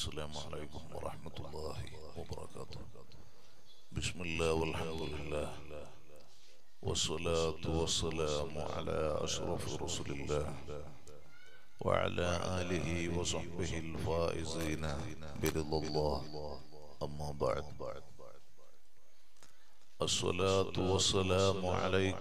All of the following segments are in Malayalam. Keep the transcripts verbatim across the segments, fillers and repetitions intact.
السلام عليكم ورحمة الله وبركاته. بسم الله والحمد لله والصلاة والسلام على أشرف رسول الله وعلى آله وصحبه الفائزين برضا الله. أما بعد، الصلاة والسلام عليك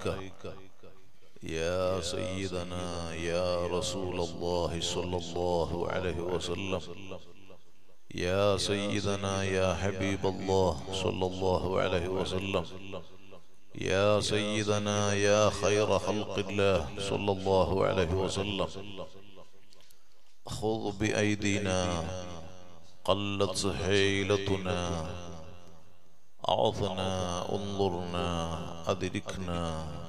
يا سيدنا يا رسول الله صلى الله عليه وسلم، يا سيدنا يا حبيب الله صلى الله عليه وسلم، يا سيدنا يا خير خلق الله صلى الله عليه وسلم. خذ بأيدينا قلت حيلتنا، أعطنا انظرنا أدركنا.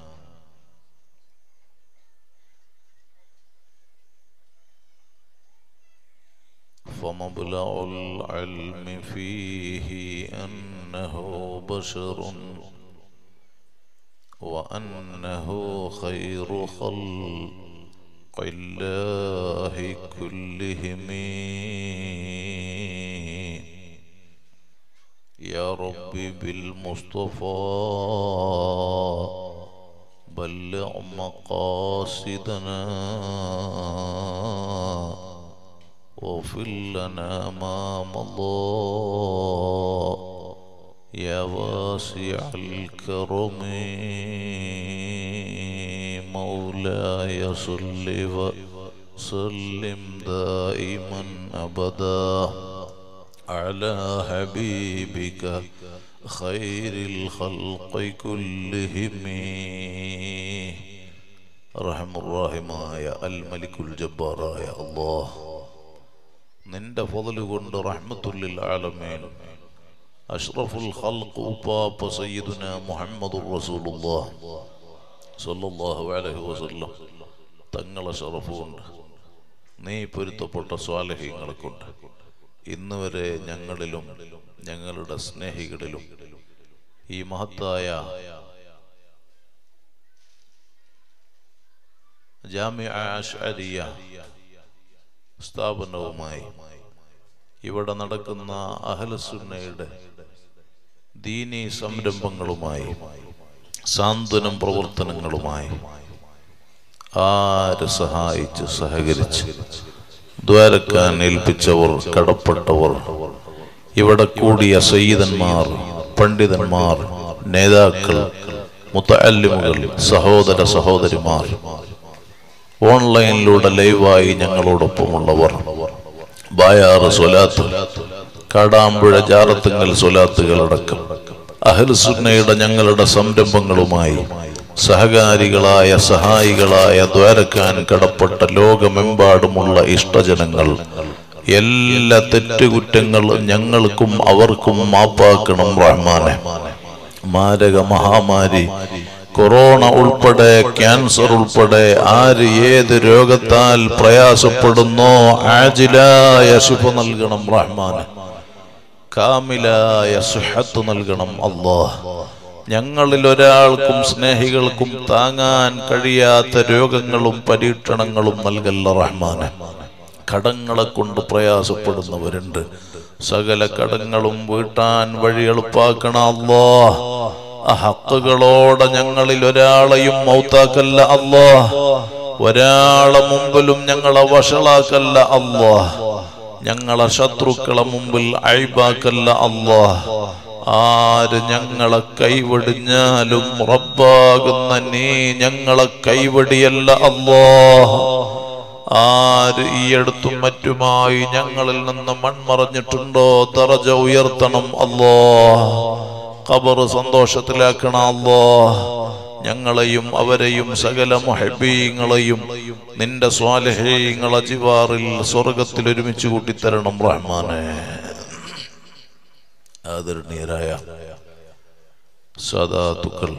فمبلغ العلم فيه أنه بشر وأنه خير خلق الله كلهم. يا ربي بالمصطفى بلغ مقاصدنا واغفر لنا ما مضى يا واسع الكرم. مولاي صل وسلم دائما أبدا على حبيبك خير الخلق كلهم. رحم الراحمة يا الملك الجبار يا الله، നിന്റെ ഫضل കൊണ്ട് റഹ്മത്തുൽ ആലമീൻ അഷ്റഫുൽ ഖൽഖ് ഉപ്പാപ്പ സയ്യിദുന മുഹമ്മദുർ റസൂലുള്ളാഹ് സ്വല്ലല്ലാഹു അലൈഹി വസല്ലം തങ്ങളെ ശറഫ് കൊണ്ട് നീ പൊരുത്തപ്പെട്ട സ്വാലിഹീങ്ങളെ കൊണ്ട് ഇന്ന് വരെ ഞങ്ങളിലും ഞങ്ങളുടെ സ്നേഹികളിലും ഈ മഹത്തായ ജാമിഅ അശ്അരിയ സ്ഥാപനവുമായി ഇവിടെ നടക്കുന്ന അഹ്ലുസുന്നയുടെ ദീനീ സംരംഭങ്ങളുമായി സാന്ത്വനം പ്രവർത്തനങ്ങളുമായി ആര് സഹായിച്ച് സഹകരിച്ച് ദ്വാരക്കാൻ ഏൽപ്പിച്ചവർ, കടപ്പെട്ടവർ, ഇവിടെ കൂടിയ സയ്യിദന്മാർ, പണ്ഡിതന്മാർ, നേതാക്കൾ, മുതഅല്ലിമുകൾ, സഹോദര സഹോദരിമാർ, ഓൺലൈനിലൂടെ ലൈവായി ഞങ്ങളോടൊപ്പമുള്ളവർ, ബായാറ് സ്വലാത്ത്, കാടാമ്പുഴ ജാറത്തുങ്കൽ സ്വലാത്തുകളടക്കം അഹ്ലുസുന്നയുടെ ഞങ്ങളുടെ സംരംഭങ്ങളുമായി സഹകാരികളായ സഹായികളായ ദ്വാരക്കാൻ കടപ്പെട്ട ലോകമെമ്പാടുമുള്ള ഇഷ്ടജനങ്ങൾ, എല്ലാ തെറ്റുകുറ്റങ്ങളും ഞങ്ങൾക്കും അവർക്കും മാപ്പാക്കണം റഹ്മാനെ. മാരക മഹാമാരി കൊറോണ ഉൾപ്പെടെ ക്യാൻസർ ഉൾപ്പെടെ ആര് ഏത് രോഗത്താൽ പ്രയാസപ്പെടുന്നോ ആജിലായ ശിഫ നൽകണം റഹ്മാനെ, കാമിലായ സുഹത്ത് നൽകണം അല്ലാഹ്. ഞങ്ങളിൽ ഒരാൾക്കും സ്നേഹികൾക്കും താങ്ങാൻ കഴിയാത്ത രോഗങ്ങളും പരീക്ഷണങ്ങളും നൽകല്ല റഹ്മാനെ. കടങ്ങളെ കൊണ്ട് പ്രയാസപ്പെടുന്നവരുണ്ട്, സകല കടങ്ങളും വീട്ടാൻ വഴി എളുപ്പാക്കണം അല്ലാഹ്. ഹക്കുകളോടെ ഞങ്ങളിൽ ഒരാളെയും മൗത്താക്കല്ല അല്ലാഹ്, ഒരാളെ മുമ്പിലും ഞങ്ങളെ വഷളാക്കല്ല അല്ലാഹ്, ഞങ്ങളെ ശത്രുക്കളെ മുമ്പിൽ അയ്ബാക്കല്ല അല്ലാഹ്. ആര് ഞങ്ങളെ കൈവടിഞ്ഞാലും റബ്ബാകുന്ന നീ ഞങ്ങളെ കൈവടിയല്ല അല്ലാഹ്. ആര് ഈ അടുത്തും മറ്റുമായി ഞങ്ങളിൽ നിന്ന് മൺമറഞ്ഞിട്ടുണ്ടോ ദറജ ഉയർത്തണം അല്ലാഹ്, ഖബർ സന്തോഷത്തിലാക്കണം അല്ലാഹ്. ഞങ്ങളെയും അവരെയും സകല മുഹബ്ബീങ്ങളെയും നിന്റെ സ്വാലിഹീങ്ങളെ ജിവാറിൽ സ്വർഗത്തിൽ ഒരുമിച്ച് കൂട്ടിത്തരണം റഹ്മാനെ. ആദരണീയരായ സാദാത്തുക്കൾ,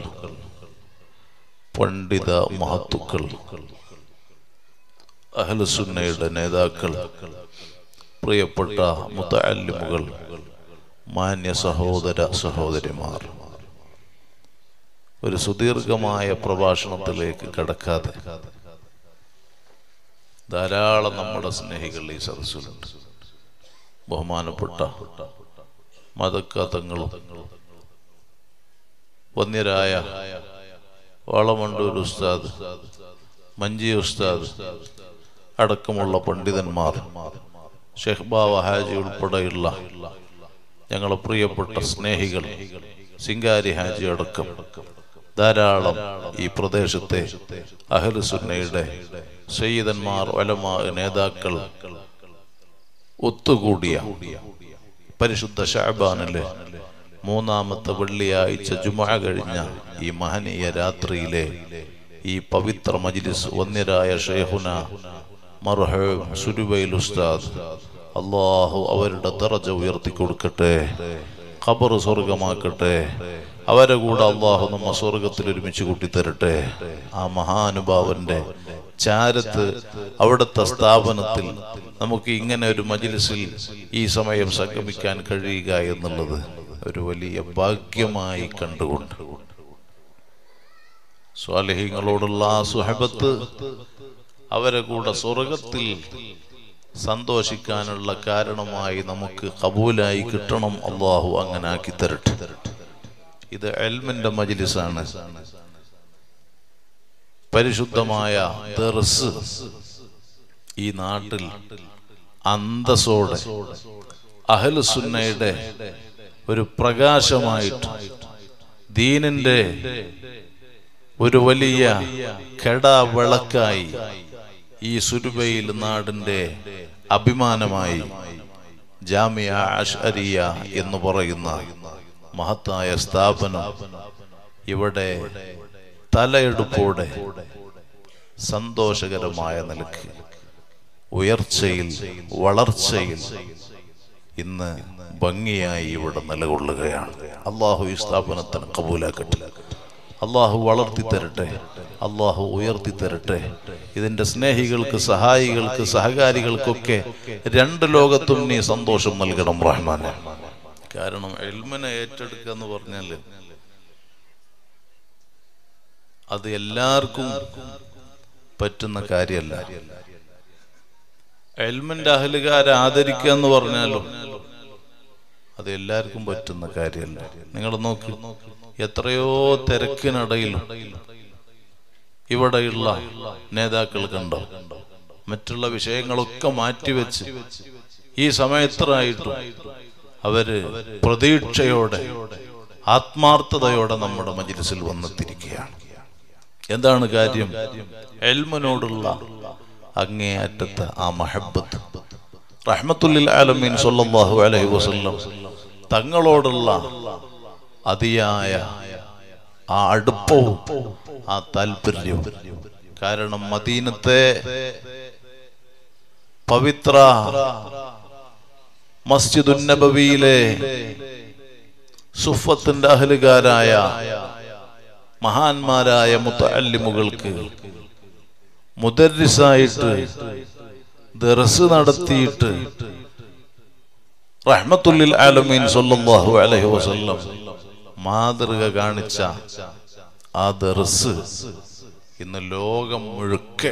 പണ്ഡിത മഹത്തുക്കൾ, അഹ്ലുസുന്നയുടെ നേതാക്കൾ, പ്രിയപ്പെട്ട മുതഅല്ലിമുകൾ, മാന്യ സഹോദര സഹോദരിമാർ, ഒരു സുദീർഘമായ പ്രഭാഷണത്തിലേക്ക് കടക്കാതെ ധാരാളം നമ്മുടെ സ്നേഹികൾ ഈ സദസ്സിലുണ്ട്. ബഹുമാനപ്പെട്ട മദക്കാത്തങ്ങളും വന്യരായ വാളമണ്ടൂർ ഉസ്താദ്, മഞ്ചി ഉസ്താദ് അടക്കമുള്ള പണ്ഡിതന്മാർ, ഷെയ്ഖ് ബാവ ഹാജി ഉൾപ്പെടെയുള്ള ഞങ്ങളെ പ്രിയപ്പെട്ട സ്നേഹികൾ, സിംഗാരി ഹാജി അടക്കം ധാരാളം ഈ പ്രദേശത്തെ അഹ്ലു സുന്നയുടെ സയ്യിദന്മാർ, ഉലമാ, നേതാക്കൾ ഒത്തുകൂടിയ പരിശുദ്ധ ശഅബാനിലെ മൂന്നാമത്തെ വെള്ളിയാഴ്ച ജുമുഅ കഴിഞ്ഞ ഈ മഹനീയ രാത്രിയിലെ ഈ പവിത്ര മജ്ലിസ് വന്യരായ ഷെയ്ഖുന മർഹൂം സുരുബൈൽ ഉസ്താദ്, അല്ലാഹു അവരുടെ ദറജ ഉയർത്തി കൊടുക്കട്ടെ, ഖബർ സ്വർഗമാക്കട്ടെ, അവരെ കൂടെ അല്ലാഹു നമ്മ സ്വർഗത്തിൽ ഒരുമിച്ച് കൂട്ടിത്തരട്ടെ. ആ മഹാനുഭാവന്റെ ചാരത്ത് അവിടുത്തെ സ്ഥാപനത്തിൽ നമുക്ക് ഇങ്ങനെ ഒരു മജ്ലിസിൽ ഈ സമയം സംഗമിക്കാൻ കഴിയുക എന്നുള്ളത് ഒരു വലിയ ഭാഗ്യമായി കണ്ടുകൊണ്ട് സ്വാലിഹീങ്ങളോടുള്ള ആ സുഹബത്ത്, അവരെ കൂടെ സ്വർഗത്തിൽ സന്തോഷിക്കാനുള്ള കാരണമായി നമുക്ക് ഖബൂലായി കിട്ടണം. അല്ലാഹു അങ്ങനെ ആക്കി തരട്ടെ. ഇത് ഇൽമിന്റെ മജ്ലിസാണ്. പരിശുദ്ധമായ ദർസ് ഈ നാട്ടിൽ അന്തസ്സോടെ അഹ്ലു സുന്നയുടെ ഒരു പ്രകാശമായിട്ട്, ദീനിന്റെ ഒരു വലിയ കെടാവിളക്കായി, ഈ സുരുബൈൽ നാടിന്റെ അഭിമാനമായി ജാമിയ അഷ്അരിയ എന്ന് പറയുന്ന മഹത്തായ സ്ഥാപനം ഇവിടെ തലയെടുപ്പോടെ സന്തോഷകരമായ നിലയ്ക്ക് ഉയർച്ചയിൽ, വളർച്ചയിൽ ഇന്ന് ഭംഗിയായി ഇവിടെ നിലകൊള്ളുകയാണ്. അല്ലാഹു ഈ സ്ഥാപനത്തിന് ഖബൂലാക്കട്ടെ, അല്ലാഹു വളർത്തി തരട്ടെ, അല്ലാഹു ഉയർത്തി തരട്ടെ. ഇതിന്റെ സ്നേഹികൾക്ക്, സഹായികൾക്ക്, സഹകാരികൾക്കൊക്കെ രണ്ട് ലോകത്തും നീ സന്തോഷം നൽകണം റഹ്മാനെ. കാരണം ഇൽമിനെ ഏറ്റെടുക്കുക എന്ന് പറഞ്ഞാൽ അത് എല്ലാവർക്കും പറ്റുന്ന കാര്യമല്ല. ഇൽമിന്റെ അഹ്ലുകാരെ ആദരിക്കുക എന്ന് പറഞ്ഞാലും അത് എല്ലാവർക്കും പറ്റുന്ന കാര്യമല്ല. നിങ്ങൾ നോക്ക്, എത്രയോ തിരക്കിനിടയിലും ഇവിടെയുള്ള നേതാക്കൾ കണ്ടോ, മറ്റുള്ള വിഷയങ്ങളൊക്കെ മാറ്റിവെച്ച് ഈ സമയത്തായിട്ടും അവര് പ്രതീക്ഷയോടെ, ആത്മാർത്ഥതയോടെ നമ്മുടെ മജ്ലിസിൽ വന്നെത്തിയിരിക്കുകയാണ്. എന്താണ് കാര്യം? ഇൽമിനോടുള്ള അങ്ങേയറ്റത്തെ ആ മഹബ്ബത്ത്, റഹ്മത്തുൽ ആലമീൻ സ്വല്ലല്ലാഹു അലൈഹി വസല്ലം തങ്ങളോടുള്ള അതിയായ ആ അടുപ്പവും ആ താല്പര്യവും. കാരണം മദീനത്തെ പവിത്ര മസ്ജിദുൻ നബവിയിലെ സുഫത്തിന്റെ അഹ്ലുകാരായ മഹാന്മാരായ മുതഅല്ലിമുകൾക്ക് മുദർരിസായിട്ട് ദർസ് നടത്തിയിട്ട് റഹ്മത്തുൽ ആലമീൻ സ്വല്ലല്ലാഹു അലൈഹി വസല്ലം മാതൃക കാണിച്ച ആ ദർസ് ഇന്ന് ലോകം മുഴുക്കെ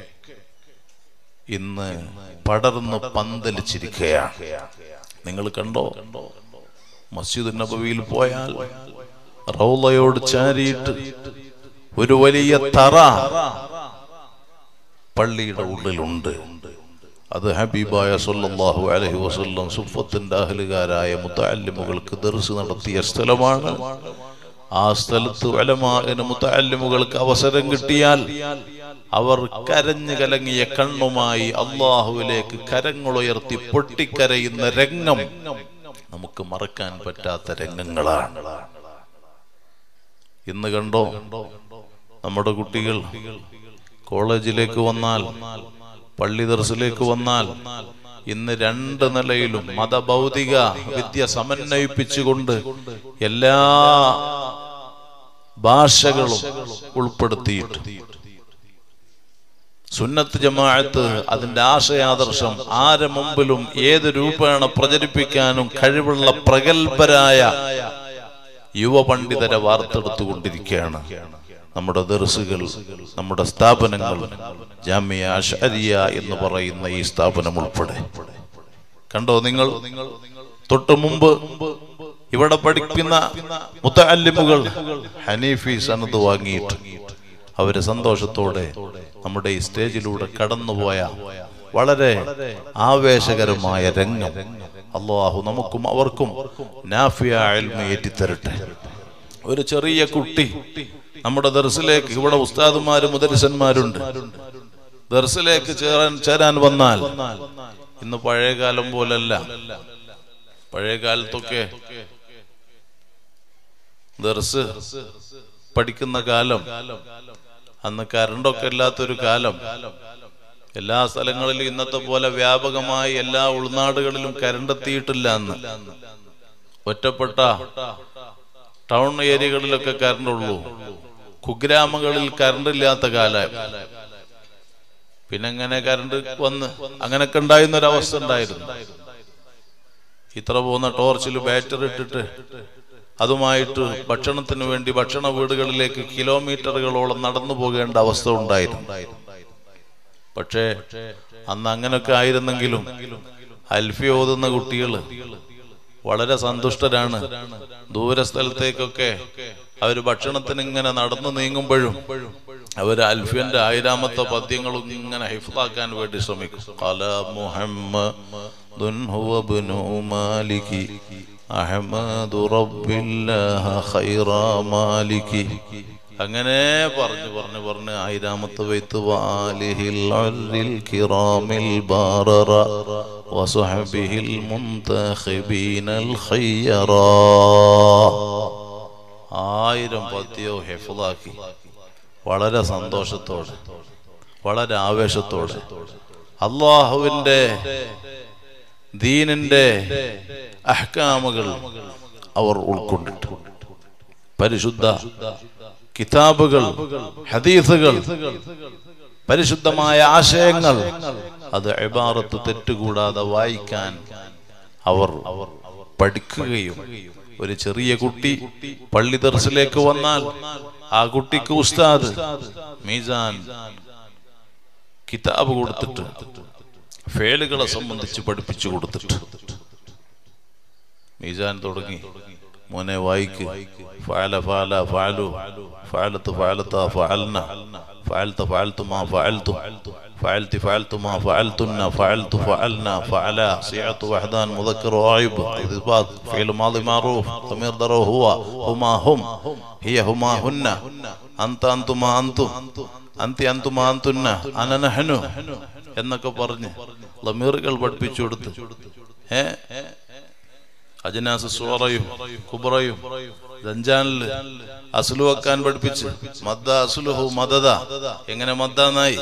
ഇന്ന് പടർന്ന് പന്തലിച്ചിരിക്കുകയാണ്. നിങ്ങൾ കണ്ടോ, മസ്ജിദ് നബവിയിൽ പോയാൽ റൗളയോട് ചാരിയിട്ട് ഒരു വലിയ തറ പള്ളിയുടെ ഉള്ളിലുണ്ട്. അത് ഹബീബായ സ്വല്ലല്ലാഹു അലൈഹി വസല്ലം സുഫത്തിന്റെ അഹ്ലുകാരായ മുതഅല്ലിമുകൾക്ക് ദർസ് നടത്തിയ സ്ഥലമാണ്. ആ സ്ഥലത്ത് ഉലമാഇന് മുതഅല്ലിമുകൾക്ക് അവസരം കിട്ടിയാൽ അവർ കരഞ്ഞു കലങ്ങിയ കണ്ണുമായി അല്ലാഹുവിലേക്ക് കരങ്ങളുയർത്തി പൊട്ടിക്കരയുന്ന രംഗം നമുക്ക് മറക്കാൻ പറ്റാത്ത രംഗങ്ങളാണ്. ഇന്ന് കണ്ടോ, നമ്മുടെ കുട്ടികൾ കോളേജിലേക്ക് വന്നാൽ, പള്ളി ദർസിലേക്ക് വന്നാൽ ഇന്ന് രണ്ട് നിലയിലും മതഭൗതിക വിദ്യ സമന്വയിപ്പിച്ചുകൊണ്ട് എല്ലാ ഭാഷകളും ഉൾപ്പെടുത്തിയിട്ട് സുന്നത്ത് ജമാഅത്ത് അതിന്റെ ആശയാദർശം ആരെ മുമ്പിലും ഏത് രൂപേണ പ്രചരിപ്പിക്കാനും കഴിവുള്ള പ്രഗത്ഭരായ യുവ പണ്ഡിതരെ വാർത്തെടുത്തുകൊണ്ടിരിക്കുകയാണ്. നമ്മുടെ ദർസുകൾ, നമ്മുടെ സ്ഥാപനങ്ങൾ, ജാമിയ അഷ്അരിയ എന്ന് പറയുന്ന ഈ സ്ഥാപനം ഉൾപ്പെടെ. കണ്ടോ നിങ്ങൾ? തൊട്ട് മുമ്പ് ഇവിടെ പഠിക്കുന്ന മുതഅല്ലിമുകൾ ഹനീഫി സനദ് വാങ്ങിയിട്ട് അവര് സന്തോഷത്തോടെ നമ്മുടെ ഈ സ്റ്റേജിലൂടെ കടന്നുപോയ വളരെ ആവേശകരമായ രംഗം അല്ലാഹു നമുക്കും അവർക്കും നാഫിയ ഇൽമ ഏറ്റിത്തരട്ടെ. ഒരു ചെറിയ കുട്ടി നമ്മുടെ ദർസിലേക്ക്, ഇവിടെ ഉസ്താദുമാരും മുദരിസന്മാരുണ്ട്, ദർസിലേക്ക് ചേരാൻ ചേരാൻ വന്നാൽ ഇന്ന് പഴയ കാലം പോലല്ല. പഴയ കാലത്തൊക്കെ ദർസ് പഠിക്കുന്ന കാലം, അന്ന് കറണ്ടൊക്കെ ഇല്ലാത്തൊരു കാലം. എല്ലാ സ്ഥലങ്ങളിലും ഇന്നത്തെ പോലെ വ്യാപകമായി എല്ലാ ഉൾനാടുകളിലും കറണ്ട് എത്തിയിട്ടില്ല. അന്ന് ഒറ്റപ്പെട്ട ടൗൺ ഏരിയകളിലൊക്കെ കറണ്ട് ഉള്ളൂ. കുഗ്രാമങ്ങളിൽ കറണ്ട് ഇല്ലാത്ത കാലം. പിന്നെ എങ്ങനെ കറണ്ട് വന്ന് അങ്ങനെയൊക്കെ ഉണ്ടായിരുന്നൊരവസ്ഥ ഉണ്ടായിരുന്നു. ഇത്ര പോകുന്ന ടോർച്ചിൽ ബാറ്ററി ഇട്ടിട്ട് അതുമായിട്ട് ഭക്ഷണത്തിന് വേണ്ടി ഭക്ഷണ വീടുകളിലേക്ക് കിലോമീറ്ററുകളോളം നടന്നു പോകേണ്ട അവസ്ഥ ഉണ്ടായിരുന്നു. പക്ഷേ അന്ന് അങ്ങനെയൊക്കെ ആയിരുന്നെങ്കിലും അൽഫി ഓതുന്ന കുട്ടികൾ വളരെ സന്തുഷ്ടരാണ്. ദൂരസ്ഥലത്തേക്കൊക്കെ അവര് ഭക്ഷണത്തിന് ഇങ്ങനെ നടന്നു നീങ്ങുമ്പോഴും അവര് അൽഫിന്റെ ആയിരാമത്തെ പദ്യങ്ങളും ഇങ്ങനെ ഹിഫ്ളാക്കാൻ വേണ്ടി ശ്രമിക്കും. ഖല മുഹമ്മദുൻ ഹുവ ഇബ്നു മാലികി അഹ്മദു റബ്ബില്ലാഹ ഖൈറ മാലികി. അങ്ങനെ പറഞ്ഞു പറഞ്ഞു പറഞ്ഞ് ആയിരാമത്തെ ബൈത്ത് വാലിഹിൽ അർദിൽ കിറാമിൽ ബാററ വസുഹബിഹിൽ മുൻതഖിബീനൽ ഖയ്യറ. ആയിരം പദ്യവും ഹിഫ്ളാക്കി വളരെ സന്തോഷത്തോടെ വളരെ ആവേശത്തോടെ അല്ലാഹുവിന്റെ ദീനിന്റെ അഹ്കാമുകൾ അവർ ഉൾക്കൊണ്ടിട്ടു. പരിശുദ്ധ കിതാബുകൾ, ഹദീസുകൾ, പരിശുദ്ധമായ ആശയങ്ങൾ അത് ഇബാറത്ത് തെറ്റുകൂടാതെ വായിക്കാൻ അവർ പഠിക്കുകയും ഒരു ചെറിയ കുട്ടി പള്ളി ദർസിലേക്ക് വന്നാൽ ആ കുട്ടിക്ക് ഉസ്താദ് മീസാൻ കിതാബ് കൊടുത്തിട്ട് ഫേലുകളെ സംബന്ധിച്ച് പഠിപ്പിച്ചു കൊടുത്തിട്ട് മീസാൻ തുടങ്ങി, മോനെ വായിക്ക്, ഫഅല ഫഅല ഫഅലു ഫഅലതു ഫഅലത ഫഅൽന ഫഅൽത ഫഅൽതു മാ ഫഅൽതു ഫഅൽതി ഫഅൽതു മാ ഫഅൽതുന്ന ഫഅൽതു ഫഅൽന ഫഅല സിഅതു വഹദാൻ മുദക്കർ ഗായിബ് ഇസ്ബാത് ഫഇൽ മാദി മഅറൂഫ് തമീർ ദറു ഹുവ ഹുമാ ഹും ഹിയ ഹുമാ ഹുന്ന അൻത അൻതുമാ അൻതും അൻതി അൻതുമാ അൻതുന്ന അന നഹ്നു എന്നൊക്കെ പറഞ്ഞ് ലമീറുകൾ പഠിപ്പിച്ചു കൊടുത്തു. ഏ അജ്നാസ് സുറയും കുബ്റയും ദഞ്ചാനില് അസ്ലു വെക്കാൻ പഠിപ്പിച്ച് മദ്ദ അസ്ലുഹു മദദ, എങ്ങനെ മദ്ദാന്നായി,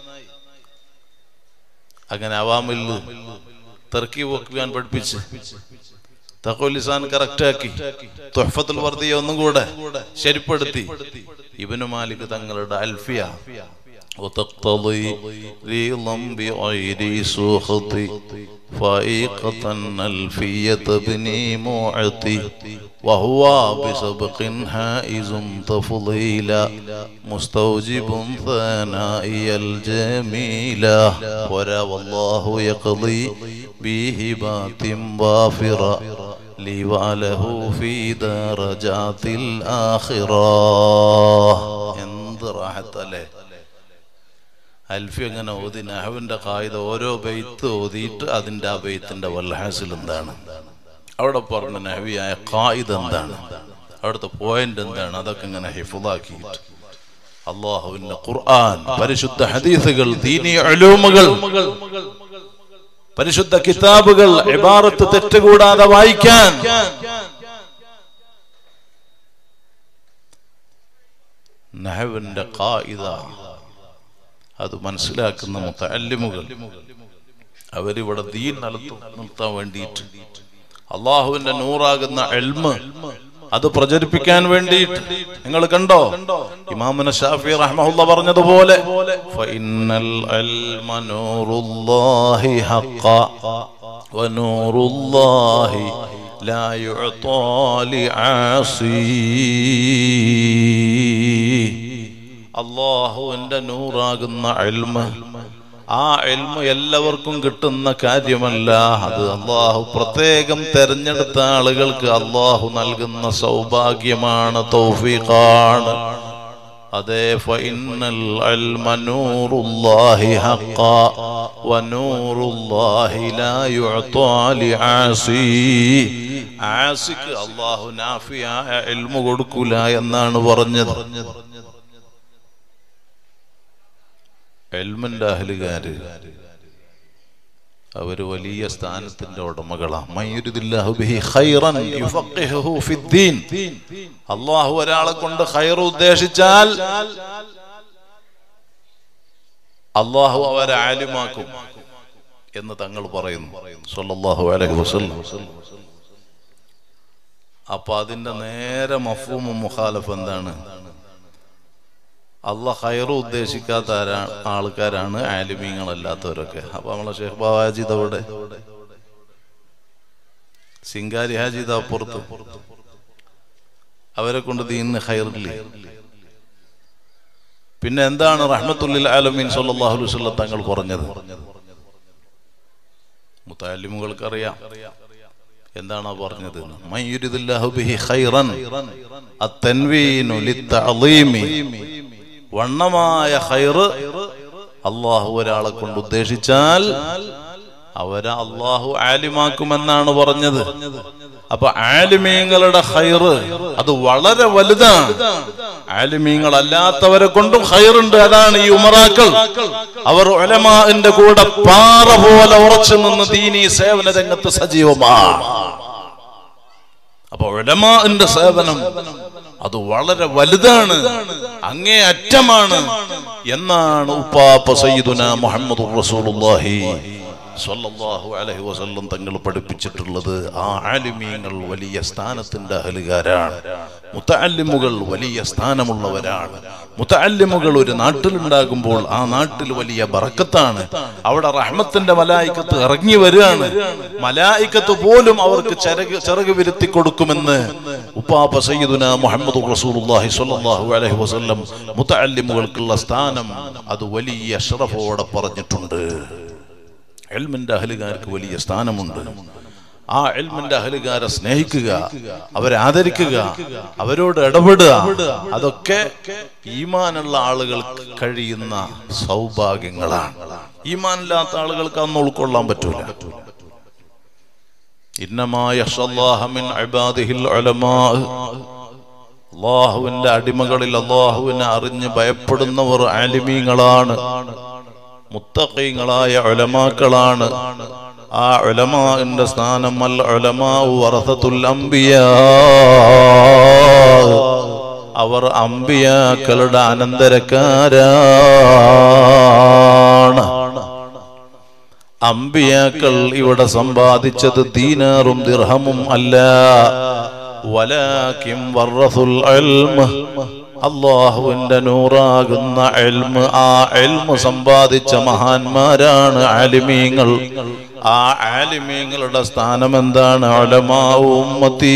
അങ്ങനെ അവാമിൽ തർക്കീബ് വെക്കാൻ പഠിപ്പിച്ച് തഖ്വൽ ലിസാൻ കറക്റ്റാക്കി തുഹ്ഫത്തുൽ വർദിയ ഒന്നും കൂടെ ശരിപ്പെടുത്തി. ഇബ്നു മാലിക് തങ്ങളുടെ അൽഫിയ وتقتضي ريضا بغير سخط فائقة ألفية بني معطي وهو بسبق حائز تفضيلا مستوجب ثنائي الجميلة ورا والله يقضي بهبات وافرة لي وله في درجات الآخرة. എന്ത് റാഹത്തല്ലേ അൽഫി അങ്ങനെ ഓതി. നഹ്വിന്റെ ഖായിദ ഓരോ ബൈത്ത് ഓതിയിട്ട് അതിന്റെ ആ ബൈത്തിന്റെ വൽഹാസിൽ എന്താണ്, അവിടെ പറഞ്ഞ നഹ്വിയായ ഖായിദ എന്താണ്, അവിടുത്തെ പോയിന്റ് എന്താണ്, അതൊക്കെ ഇങ്ങനെ ഹിഫ്ളാക്കിയിട്ട് അല്ലാഹുവിന്റെ ഖുർആൻ, പരിശുദ്ധ ഹദീസുകൾ, ദീനി ഉലൂമുകൾ, പരിശുദ്ധ കിതാബുകൾ ഇബാറത്ത് തെറ്റുകൂടാതെ വായിക്കാൻ നഹ്വിന്റെ ഖായിദ അത് മനസ്സിലാക്കുന്ന മുതഅല്ലിമുകൾ അവരിവിടെ ദീൻ നിർത്താൻ വേണ്ടിയിട്ട് അള്ളാഹുവിന്റെ നൂറാകുന്ന ഇൽമ് അത് പ്രചരിപ്പിക്കാൻ വേണ്ടിയിട്ട് നിങ്ങൾ കണ്ടോ ഇമാമുന ശാഫി റഹ്മഹുല്ലാ പറഞ്ഞതുപോലെ ഫഇന്നൽ ഇൽമ നൂറുല്ലാഹി ഹഖ വനൂറുല്ലാഹി ലാ യുഅതാ ലിആസി. അല്ലാഹുവിന്റെ നൂറാകുന്ന ഇൽമ് ആ ഇൽമു എല്ലാവർക്കും കിട്ടുന്ന കാര്യമല്ല. അത് അള്ളാഹു പ്രത്യേകം തെരഞ്ഞെടുത്ത ആളുകൾക്ക് അള്ളാഹു നൽകുന്ന സൗഭാഗ്യമാണ്, തൗഫീഖാണ്. അതേ ഫഇന്നൽ ഇൽമ നൂറുല്ലാഹി ഹഖ്ഖാ വനൂറുല്ലാഹി ലാ യുഅതാ ലിആസി. ആസിക്ക് അല്ലാഹു നാഫിയായ ഇൽമു കൊടുക്കൂല എന്നാണ് പറഞ്ഞത്. ഇൽമിന്റെ അഹ്ലുകാര് അവര് വലിയ സ്ഥാനത്തിന്റെ ഉടമകളാണ്. മയ്യുരിദില്ലാഹു ബിഹി ഖൈറൻ യുഫഖിഹു ഫിദ്ദീൻ. അല്ലാഹു ഒരാളെ കൊണ്ട് ഖൈർ ഉദ്ദേശിച്ചാൽ അല്ലാഹു അവരെ ആലിമാക്കും എന്ന് തങ്ങൾ പറയുന്നു സല്ലല്ലാഹു അലൈഹി വസല്ലം. അപ്പൊ അതിന്റെ നേരെ മഫ്ഹൂമും മുഖാലഫ് എന്താണ്? അള്ളാഹ് ഖൈർ ഉദ്ദേശിക്കാത്ത ആൾക്കാരാണ് ആലിമീങ്ങളല്ലാത്തവരൊക്കെ. അപ്പൊ നമ്മളെ ഷെയ്ഖ് ബാവാജി ഇതവിടെ, സിംഗാരി ഹാജി ഇതാ പുറത്ത്, അവരെ കൊണ്ട് ദീനിന് ഖൈറില്ലേ? പിന്നെ എന്താണ് റഹ്മത്തുൽ ആലമീൻ സല്ലല്ലാഹു അലൈഹി വസല്ലം തങ്ങൾ പറഞ്ഞത്? മുതഅല്ലിമുകൾക്കറിയാം എന്താണ് പറഞ്ഞത്. മയ്യുരിദില്ലാഹു ബിഹി ഖൈറൻ അത്തൻവീനു ലിത്തഅളീമി. വണ്ണമായ ഖൈറ് അള്ളാഹു ഒരാളെ കൊണ്ട് ഉദ്ദേശിച്ചാൽ അവരെ അള്ളാഹു ആലിമാക്കുമെന്നാണ് പറഞ്ഞത്. അപ്പൊ ആലിമീങ്ങളുടെ ഖൈറ് അത് വളരെ വലുതാണ്. ആലിമീങ്ങൾ അല്ലാത്തവരെ കൊണ്ടും ഖൈറുണ്ട്. അതാണ് ഈ ഉമറാക്കൾ. അവർ ഉലമാഇന്റെ കൂടെ പാറ പോലെ ഉറച്ചു നിന്ന് ദീനീ സേവന രംഗത്ത് സജീവമാണ്. അപ്പൊ ഉലമാഇന്റെ സേവനം അത് വളരെ വലുതാണ്, അങ്ങേ അറ്റമാണ് എന്നാണ് ഉപ്പാപ്പ സയ്യിദുനാ മുഹമ്മദുർ റസൂലുള്ളാഹി സ്വല്ലല്ലാഹു അലൈഹി വസല്ലം തങ്ങൾ പഠിപ്പിച്ചിട്ടുള്ളത്. ആ ആലിമീങ്ങൾ വലിയ സ്ഥാനത്തിന്റെ അഹലുകാരാണ്. മുതഅല്ലിമുകൾ വലിയ സ്ഥാനമുള്ളവരാണ്. മുതഅല്ലിമുകൾ ഒരു നാട്ടിലുണ്ടാകുമ്പോൾ ആ നാട്ടിൽ വലിയ ബറക്കത്താണ്. അവിടെ റഹ്മത്തിന്റെ മലായിക്കത്ത് ഇറങ്ങി വരികയാണ്. മലായിക്കത്ത് പോലും അവർക്ക് ചിറക് ചിറക് വിരുത്തി കൊടുക്കുമെന്ന് ഉപ്പാപ്പ സയ്യിദുനാ മുഹമ്മദുർ റസൂലുള്ളാഹി സ്വല്ലല്ലാഹു അലൈഹി വസല്ലം മുതഅല്ലിമുകൾക്കുള്ള സ്ഥാനം അത് വലിയ ശറഫോടെ പറഞ്ഞിട്ടുണ്ട്. ഇൽമിന്റെ അഹ്ലുകാർക്ക് വലിയ സ്ഥാനമുണ്ട്. ആ ഇൽമിന്റെ അഹ്ലുകാരെ സ്നേഹിക്കുക, അവരെ ആദരിക്കുക, അവരോട് ഇടപെടുക, അതൊക്കെ ഈമാനുള്ള ആളുകൾക്ക് കഴിയുന്ന സൗഭാഗ്യങ്ങളാണ്. ഈമാനില്ലാത്ത ആളുകൾക്ക് അന്ന് ഉൾക്കൊള്ളാൻ പറ്റൂല. ഇന്നമാ യഖ്ഷല്ലാഹ മിൻ ഇബാദിഹിൽ ഉലമാ. അല്ലാഹുവിന്റെ അടിമകളിൽ അല്ലാഹുവിനെ അറിഞ്ഞ് ഭയപ്പെടുന്നവർ ആലിമീങ്ങളാണ്, മുത്തഖീങ്ങളായ ഉലമാക്കളാണ്. ആ ഉലമാഇന്റെ സ്ഥാനം അൽ ഉലമാഉ വറസത്തുൽ അംബിയാ. അവർ അംബിയാക്കളുടെ അനന്തരക്കാരാണ്. അംബിയാക്കൾ ഇവിടെ സമ്പാദിച്ചത് ദീനാറും ദിർഹമും അല്ല, വലാകിൻ വറസുൽ ഇൽമ. അല്ലാഹുവിന്റെ നൂറാകുന്ന ഇൽമ്, ആ ഇൽമ് സമ്പാദിച്ച മഹാന്മാരാണ് ആലിമീങ്ങൾ. ആ ആലിമീങ്ങളുടെ സ്ഥാനം എന്താണ്? ഉലമാഉ ഉമ്മത്തി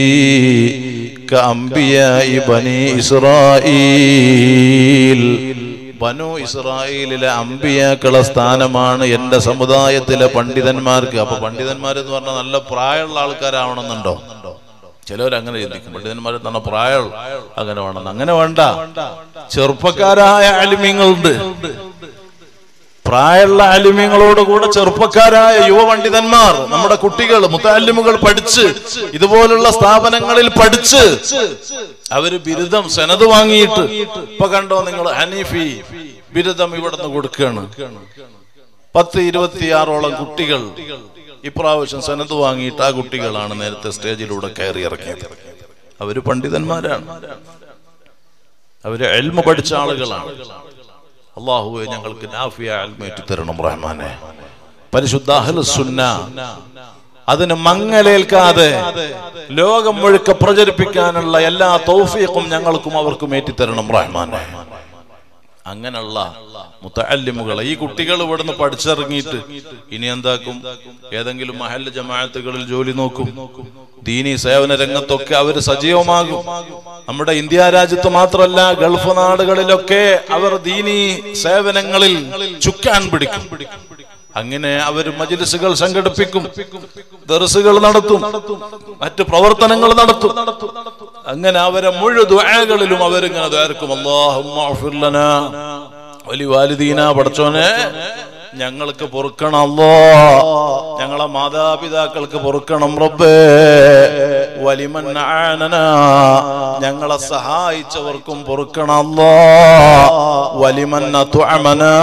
കഅംബിയാഇ ബനി ഇസ്രായീൽ. ബനു ഇസ്രായേലിലെ അംബിയാക്കളുടെ സ്ഥാനമാണ് എന്റെ സമുദായത്തിലെ പണ്ഡിതന്മാർക്ക്. അപ്പൊ പണ്ഡിതന്മാർ എന്ന് പറഞ്ഞാൽ നല്ല പ്രായമുള്ള ആൾക്കാരാവണമെന്നുണ്ടോ? ചിലവരങ്ങനെ ചിന്തിക്കും, പണ്ഡിതന്മാർ തന്നെ പ്രായം അങ്ങനെ വേണമെന്ന്. അങ്ങനെ വേണ്ട. ചെറുപ്പക്കാരായ ആലിമീങ്ങളുണ്ട്. പ്രായമുള്ള ആലിമീങ്ങളോട് കൂടെ ചെറുപ്പക്കാരായ യുവ പണ്ഡിതന്മാർ, നമ്മുടെ കുട്ടികൾ മുതഅല്ലിമുകൾ പഠിച്ച് ഇതുപോലുള്ള സ്ഥാപനങ്ങളിൽ പഠിച്ച് അവര് ബിരുദം സനത് വാങ്ങിയിട്ട് ഇപ്പൊ കണ്ടോ നിങ്ങൾ, ഹനീഫി ബിരുദം ഇവിടുന്ന് കൊടുക്കുകയാണ്. പത്ത് ഇരുപത്തിയാറോളം കുട്ടികൾ ഇപ്രാവശ്യം സനത് വാങ്ങിയിട്ട് ആ കുട്ടികളാണ് നേരത്തെ സ്റ്റേജിലൂടെ കയറി ഇറക്കിയത്. അവര് പണ്ഡിതന്മാരാണ്, അവര് ഇൽമ പഠിച്ച ആളുകളാണ്. അല്ലാഹുവേ ഞങ്ങൾക്ക് നാഫിയ ഇൽമ തരണം റഹ്മാനെ. പരിശുദ്ധ അഹ്ലുസ് സുന്ന അതിന് മങ്ങലേൽക്കാതെ ലോകം മുഴുക്കെ പ്രചരിപ്പിക്കാനുള്ള എല്ലാ തൗഫീഖും ഞങ്ങൾക്കും അവർക്കും ഏറ്റിത്തരണം റഹ്മാനെ. അങ്ങനെയുള്ള മുതഅല്ലിമുകളെ ഈ കുട്ടികൾ ഇവിടുന്ന് പഠിച്ചിറങ്ങിയിട്ട് ഇനി എന്താക്കും? ഏതെങ്കിലും മഹല്ല് ജമാഅത്തുകളിൽ ജോലി നോക്കും. ദീനി സേവന രംഗത്തൊക്കെ അവർ സജീവമാകും. നമ്മുടെ ഇന്ത്യ രാജ്യത്ത് മാത്രമല്ല, ഗൾഫ് നാടുകളിലൊക്കെ അവർ ദീനി സേവനങ്ങളിൽ ചുക്കാൻ പിടിക്കും. അങ്ങനെ അവർ മജ്‌ലിസുകൾ സംഘടിപ്പിക്കും, ദർസുകൾ നടത്തും, മറ്റു പ്രവർത്തനങ്ങൾ നടത്തും. അങ്ങനെ അവരെ മുഴുവൻ ദുആകളിലും അവരിങ്ങനെ ദുആർക്കും, അല്ലാഹുമ്മ അഗ്ഫിർ ലനാ വലി വാലിദീന, പടച്ചോനെ ഞങ്ങൾക്ക് പൊറുക്കണം അല്ലാഹ്, ഞങ്ങളെ മാതാപിതാക്കൾക്ക് പൊറുക്കണം റബ്ബേ, വലിമൻ ആനനാ ഞങ്ങളെ സഹായിച്ചവർക്കും പൊറുക്കണം അല്ലാഹ്, വലിമൻ അത്അമനാ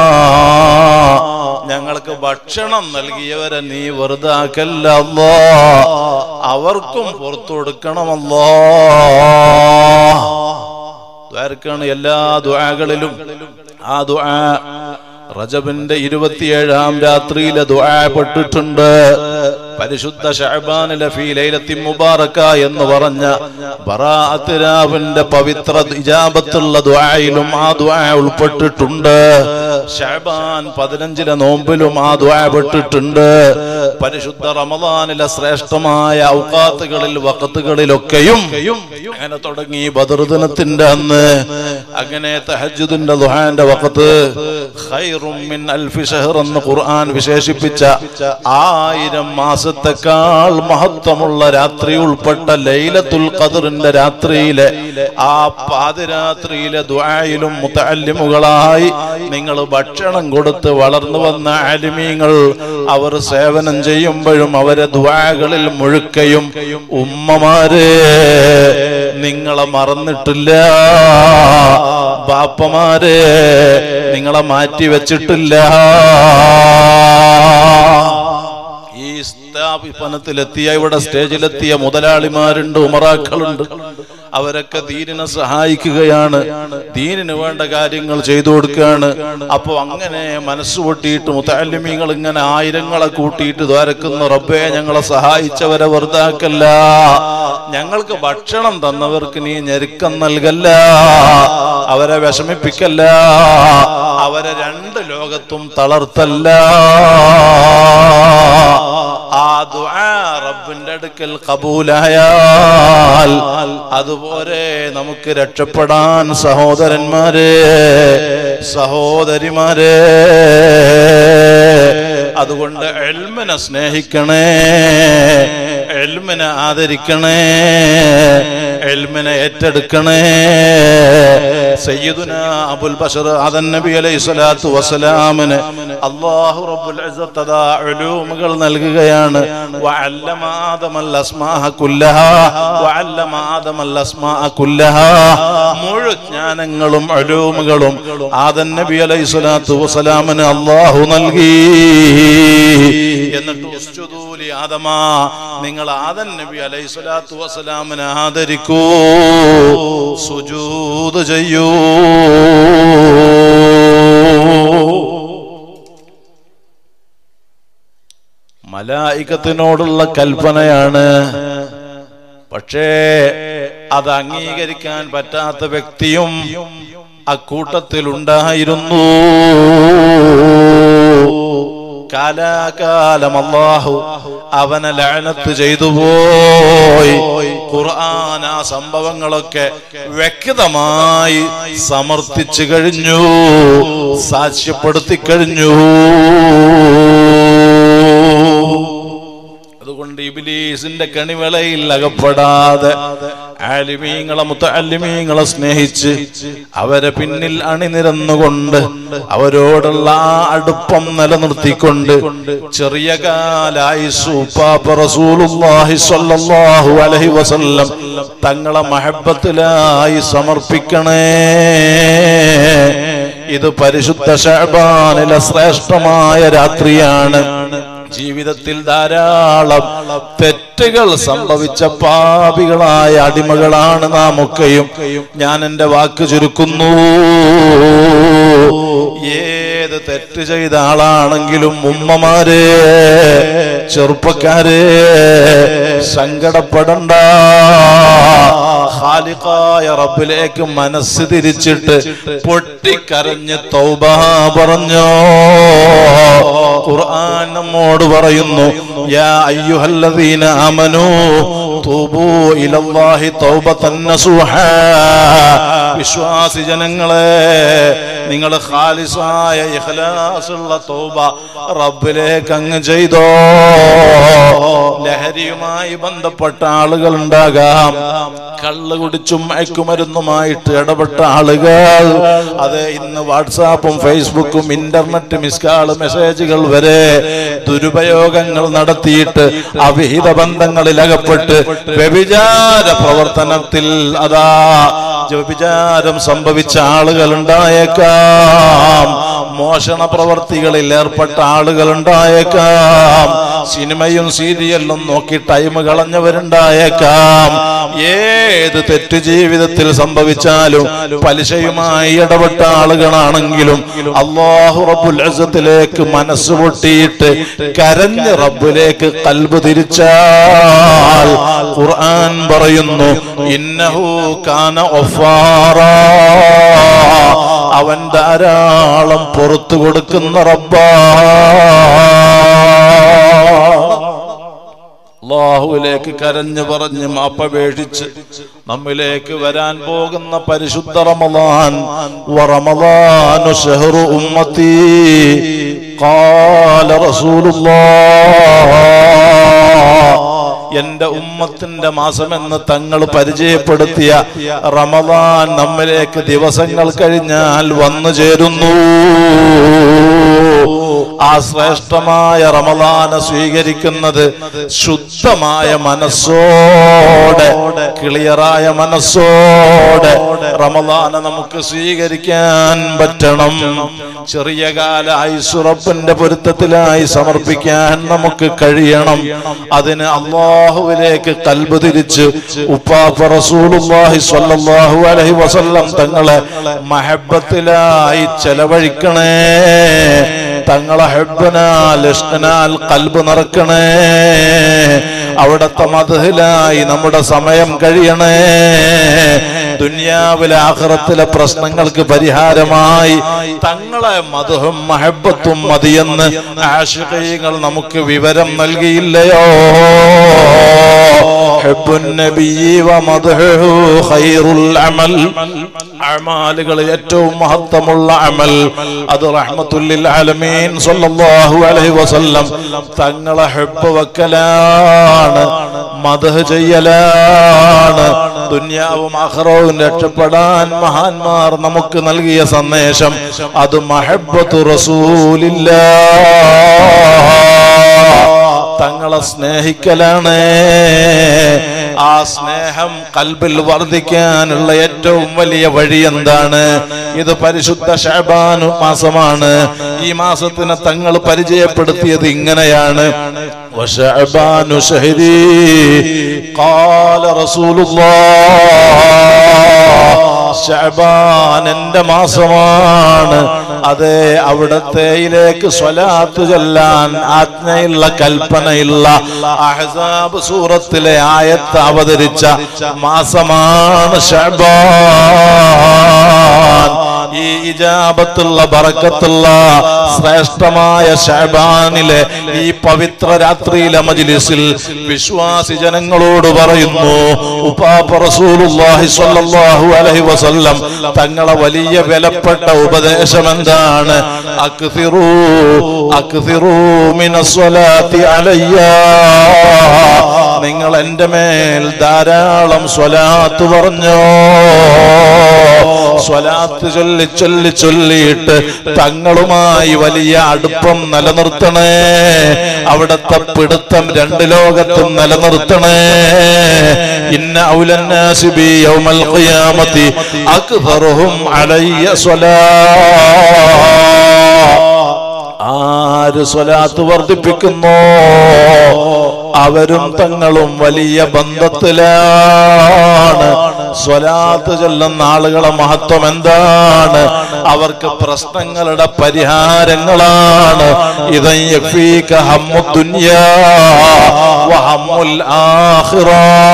ഞങ്ങൾക്ക് ഭക്ഷണം നൽകിയവരെ നീ വെറുതാക്കല്ല അല്ലാഹ്, അവർക്കും പുറത്തു കൊടുക്കണം അല്ലാഹ്. ദുആർക്കാണ് എല്ലാ ദുആകളിലും. ആ ദുആ റജബിന്റെ ഇരുപത്തിയേഴാം രാത്രിയിലെ ദുആ പെട്ടിട്ടുണ്ട്. പരിശുദ്ധ ശഅബാനിലെ ഫീ ലൈലത്തിൻ മുബാറക എന്ന് പറഞ്ഞ ബറാഅത്ത് രാവിന്റെ പവിത്ര ഇജാബത്തുള്ള ദുആയിലും ആ ദുആ ഉൾപ്പെട്ടിട്ടുണ്ട്. ശഅബാൻ പതിനഞ്ചിലെ നോമ്പിലും ആ ദുആ പെട്ടിട്ടുണ്ട്. പരിശുദ്ധ റമദാനിലെ ശ്രേഷ്ഠമായ ഔഖാത്തുകളിൽ വഖത്തുകളിലൊക്കെയും അങ്ങനെ തുടങ്ങി. ബദർ ദിനത്തിന്റെ അന്ന് അങ്ങനെ തഹജ്ജുദിന്റെ ദുആന്റെ വഖത്ത് ഖൈറും മിൻ അൽഫി ശഹർ എന്ന് ഖുർആൻ വിശേഷിപ്പിച്ച ആയിരം മാസത്തെക്കാൾ മഹത്വമുള്ള രാത്രി ഉൾപ്പെട്ട ലൈലത്തുൽ ഖദ്റിന്റെ രാത്രിയിലെ ആ പാതിരാത്രിയിലെ ദുആയിലും മുതഅല്ലിമുകളായി നിങ്ങൾ ഭക്ഷണം കൊടുത്ത് വളർന്നു വന്ന ആലിമീങ്ങൾ അവർ സേവനം ചെയ്യുമ്പോഴും അവരെ ദുആകളിൽ മുഴുക്കയും ഉമ്മമാരെ നിങ്ങളെ മറന്നിട്ടില്ല, ബാപ്പമാരെ നിങ്ങളെ മാറ്റി വെച്ചിട്ടില്ല. ഈ സ്ഥാപനത്തിലെത്തിയ ഇവിടെ സ്റ്റേജിലെത്തിയ മുതലാളിമാരുണ്ട്, ഉമറാക്കളുണ്ട്, അവരൊക്കെ ദീനിനെ സഹായിക്കുകയാണ്, ദീനിന് വേണ്ട കാര്യങ്ങൾ ചെയ്തു കൊടുക്കുകയാണ്. അപ്പൊ അങ്ങനെ മനസ്സ് പൊട്ടിയിട്ട് മുതഅല്ലിമീങ്ങൾ ഇങ്ങനെ ആയിരങ്ങളെ കൂട്ടിയിട്ട് ദ്വാരക്കുന്ന റബ്ബേ ഞങ്ങളെ സഹായിച്ചവരെ വെറുതാക്കല്ല, ഞങ്ങൾക്ക് ഭക്ഷണം തന്നവർക്ക് നീ ഞെരുക്കം നൽകല്ല, അവരെ വിഷമിപ്പിക്കല്ല, അവരെ രണ്ട് ലോകത്തും തളർത്തല്ല. ആ ദുആ റബ്ബിന്റെ അടുക്കൽ ഖബൂലായാൽ അതുപോലെ നമുക്ക് രക്ഷപ്പെടാൻ സഹോദരന്മാരെ സഹോദരിമാരെ. അതുകൊണ്ട് ഇൽമിനെ സ്നേഹിക്കണേ, ഇൽമിനെ ആദരിക്കണേ, ഇൽമിനെ ഏറ്റെടുക്കണേ. സയ്യിദുനാ അബുൽ ബശർ ആദം നബി അലൈഹി സ്വലാത്തു വസ്സലാമിന് അല്ലാഹു റബ്ബുൽ ഇസ്സത്ത് അതാ ഉലൂമുകൾ നൽകുകയാണ്. വഅല്ലമ ആദമൽ അസ്മാഅ കുല്ലഹാ വഅല്ലമ ആദമൽ അസ്മാഅ കുല്ലഹാ. മുഴുവൻ ജ്ഞാനങ്ങളും ഉലൂമുകളും ആദം നബി അലൈഹി സ്വലാത്തു വസ്സലാമിന് അല്ലാഹു നൽകി. എന്നിട്ട് ഉസ്ജുദൂലി ആദമ, നിങ്ങൾ ആദം നബി അലൈഹി സ്വലാത്തു വസ്സലാമിനെ ആദരിക്കൂ, സുജൂദ് ചെയ്യൂ. മലായികത്തിനോടുള്ള കൽപ്പനയാണ്, പക്ഷേ അത് അംഗീകരിക്കാൻ പറ്റാത്ത വ്യക്തിയും അക്കൂട്ടത്തിലുണ്ടായിരുന്നു. കാലാകാലം അല്ലാഹു അവനെ ലഅനത്ത് ചെയ്തു പോയി. ഖുർആൻ ആ സംഭവങ്ങളൊക്കെ വ്യക്തമായി സമർത്ഥിച്ചു കഴിഞ്ഞു, സാക്ഷ്യപ്പെടുത്തി കഴിഞ്ഞു. അതുകൊണ്ട് ഇബ്ലീസിന്റെ കണിവളയിൽ അകപ്പെടാതെ ആലിമീങ്ങളെ മുതഅല്ലിമീങ്ങളെ സ്നേഹിച്ച് അവരെ പിന്നിൽ അണിനിരന്നുകൊണ്ട് അവരോടുള്ള ആ അടുപ്പം നിലനിർത്തിക്കൊണ്ട് ചെറിയ കാലായുസ്സ് ഉപ്പാപ്പ റസൂലുള്ളാഹി സ്വല്ലല്ലാഹു അലൈഹി വസല്ലം തങ്ങളെ മഹബ്ബത്തിലായി സമർപ്പിക്കണേ. ഇത് പരിശുദ്ധ ശഅബാനിലെ ശ്രേഷ്ഠമായ രാത്രിയാണ്. ജീവിതത്തിൽ ധാരാളം തെറ്റുകൾ സംഭവിച്ച പാപികളായ അടിമകളാണ് നാം ഒക്കെയും. ഞാൻ എന്റെ വാക്ക് ചുരുക്കുന്നു. ഏത് തെറ്റ് ചെയ്ത ആളാണെങ്കിലും ഉമ്മമാരെ, ചെറുപ്പക്കാരെ, സങ്കടപ്പെടണ്ട. ഖാലിഖായ റബ്ബിലേക്ക് മനസ്സ് തിരിച്ചിട്ട് പൊട്ടിക്കരഞ്ഞ് തൗബ പറഞ്ഞോ. ഖുർആൻ നമ്മോട് പറയുന്നു, യാ അയ്യുഹല്ലദീന ആമനൂ തൂബൂ ഇലല്ലാഹി തൗബതൻ നസൂഹാ. വിശ്വാസി ജനങ്ങളെ, നിങ്ങൾ ഖാലിസായ ഇഖ്ലാസുള്ള തൗബ റബ്ബിലേക്ക് അങ്ങ് ചെയ്തോ. ലഹരിയുമായി ബന്ധപ്പെട്ട ആളുകൾ ഉണ്ടാകാം, കള്ള് കുടിച്ചും മയക്കുമരുന്നുമായിട്ട് ഇടപെട്ട ആളുകൾ, അതെ ഇന്ന് വാട്സാപ്പും ഫേസ്ബുക്കും ഇന്റർനെറ്റ് മിസ്കാള് മെസ്സേജുകൾ വരെ ദുരുപയോഗങ്ങൾ നടത്തിയിട്ട് അവിഹിത ബന്ധങ്ങളിൽ അകപ്പെട്ട് വ്യഭിചാര പ്രവർത്തനത്തിൽ അതാ വ്യഭിചാരം സംഭവിച്ച ആളുകൾ ഉണ്ടായേക്കാം, മോഷണ പ്രവർത്തികളിൽ ഏർപ്പെട്ട ആളുകൾ ഉണ്ടായേക്കാം, സിനിമയും സീരിയലും നോക്കി ടൈം കളഞ്ഞവരുണ്ടായേക്കാം. ഏത് തെറ്റ് ജീവിതത്തിൽ സംഭവിച്ചാലും പലിശയുമായി ഇടപെട്ട ആളുകളാണെങ്കിലും അല്ലാഹു റബ്ബുൽ ഇസ്സത്തിലേക്ക് മനസ്സ് പൊട്ടിയിട്ട് കരഞ്ഞ് റബ്ബിലേക്ക് ഖൽബ് തിരിച്ചാൽ ഖുർആൻ പറയുന്നു, ഇന്നഹു കാന ഗഫാറാ, അവൻ ധാരാളം പുറത്തു കൊടുക്കുന്ന റബ്ബാ. അല്ലാഹുവിലേക്ക് കരഞ്ഞു പറഞ്ഞ് മാപ്പപേക്ഷിച്ച് നമ്മിലേക്ക് വരാൻ പോകുന്ന പരിശുദ്ധ റമളാൻ, വറമളാനു ശഹ്റു ഉമ്മത്തി ഖാല റസൂലുള്ളാഹ്, എന്റെ ഉമ്മത്തിന്റെ മാസമെന്ന് തങ്ങൾ പരിചയപ്പെടുത്തിയ റമളാൻ നമ്മിലേക്ക് ദിവസങ്ങൾ കഴിഞ്ഞാൽ വന്നു ചേരുന്നു. ആ ശ്രേഷ്ഠമായ റമളാനെ സ്വീകരിക്കുന്നത് ശുദ്ധമായ മനസ്സോടെ, ക്ലിയറായ മനസ്സോടെ റമളാനെ നമുക്ക് സ്വീകരിക്കാൻ പറ്റണം. ചെറിയ കാല ആയുസ്സ് റബ്ബിന്റെ പൊരുത്തത്തിലായി സമർപ്പിക്കാൻ നമുക്ക് കഴിയണം. അതിന് അല്ലാഹുവിലേക്ക് ഖൽബ് തിരിച്ച് ഉപ്പാപ്പ റസൂലുള്ളാഹി സ്വല്ലല്ലാഹു അലൈഹി വസല്ലം തങ്ങളെ മഹബ്ബത്തിലായി ചെലവഴിക്കണേ. തങ്ങളെ ഹബ്ബനാൽ ഇഷ്കനാൽ ഖൽബ് നിറക്കണേ. അവിടത്തെ മദ്ഹിലായി നമ്മുടെ സമയം കഴിയണേ. ദുനിയാവിലെ ആഖിറത്തിലെ പ്രശ്നങ്ങൾക്ക് പരിഹാരമായി തങ്ങളെ മദ്ഹും മഹബ്ബത്തും മതിയെന്ന് ആശിഖീങ്ങൾ നമുക്ക് വിവരം നൽകിയില്ലയോ? ഹബ്ബുൻ നബിയ്യി വമദ്ഹുഹു ഖൈറുൽ അമൽ, അമാലുകളിൽ ഏറ്റവും മഹത്വമുള്ള അമൽ അത് റഹ്മത്തുൽ ലിൽ ആലമീൻ സ്വല്ലല്ലാഹു അലൈഹി വസല്ലം തങ്ങളെ ഹബ്ബ് വക്കലാണ്, മദ്ഹ് ചെയ്യലാണ്. ദുനിയാവും ആഖിറവും രക്ഷപ്പെടാൻ മഹാന്മാർ നമുക്ക് നൽകിയ സന്ദേശം അത് മഹബ്ബത്തു റസൂലില്ലാഹ്, തങ്ങളെ സ്നേഹിക്കലാണ്. ആ സ്നേഹം ഖൽബിൽ വർദ്ധിക്കാനുള്ള ഏറ്റവും വലിയ വഴി എന്താണ്? ഇത് പരിശുദ്ധ ശഅബാൻ മാസമാണ്. ഈ മാസത്തിനെ തങ്ങൾ പരിചയപ്പെടുത്തിയത് ഇങ്ങനെയാണ്, വശഅബാനു ശഹരി ഖാല റസൂലുള്ളാഹ്, ശഅബാൻ എന്റെ മാസമാണ്. അതെ, അവിടത്തേയിലേക്ക് സ്വലാത്ത് ചൊല്ലാൻ ആജ്ഞയുള്ള കൽപ്പനയുള്ള അഹ്സാബ് സൂറത്തിലെ ആയത്ത് അവതരിച്ച മാസമാണ് ശഅബാൻ. ഈ ഇജാബത്തുള്ള ബറക്കത്തുള്ള ശ്രേഷ്ഠമായ ശഅബാനിലെ ഈ പവിത്ര രാത്രിയിലെ മജ്ലിസിൽ വിശ്വാസി ജനങ്ങളോട് പറയുന്നു, ഉപ്പാപ്പ റസൂലുള്ളാഹി സ്വല്ലല്ലാഹു അലൈഹി വസല്ലം തങ്ങളെ വലിയ വിലപ്പെട്ട ഉപദേശം എന്താണ്? അക്സിറൂ അക്സിറൂ മിനസ് സ്വലാത്തി അലയ്യ, നിങ്ങൾ എന്റെ മേൽ ധാരാളം സ്വലാത്ത് പറഞ്ഞോ. സ്വലാത്ത് ചൊല്ലി ചൊല്ലി ചൊല്ലിയിട്ട് തങ്ങളുമായി വലിയ അടുപ്പം നിലനിർത്തണേ. അവിടത്തെ പിടുത്തം രണ്ട് ലോകത്തും നിലനിർത്തണേ. ഇന്ന ഔലന്നാസി ബി യൗമൽ ഖിയാമത്തി അക്സറുഹും അലയ്യ സ്വലാത്ത്, ആര് സ്വലാത്ത് വർദ്ധിപ്പിക്കുന്നോ അവരും തങ്ങളും വലിയ ബന്ധത്തിലാണ്. സ്വലാത്ത് ചൊല്ലുന്ന ആളുകളെ മഹത്വം എന്താണ്? അവർക്ക് പ്രശ്നങ്ങളുടെ പരിഹാരങ്ങളാണ്. ഇദൻ യഫീക ഹമ്മു ദുനിയാ വഹമ്മുൽ ആഖിറ.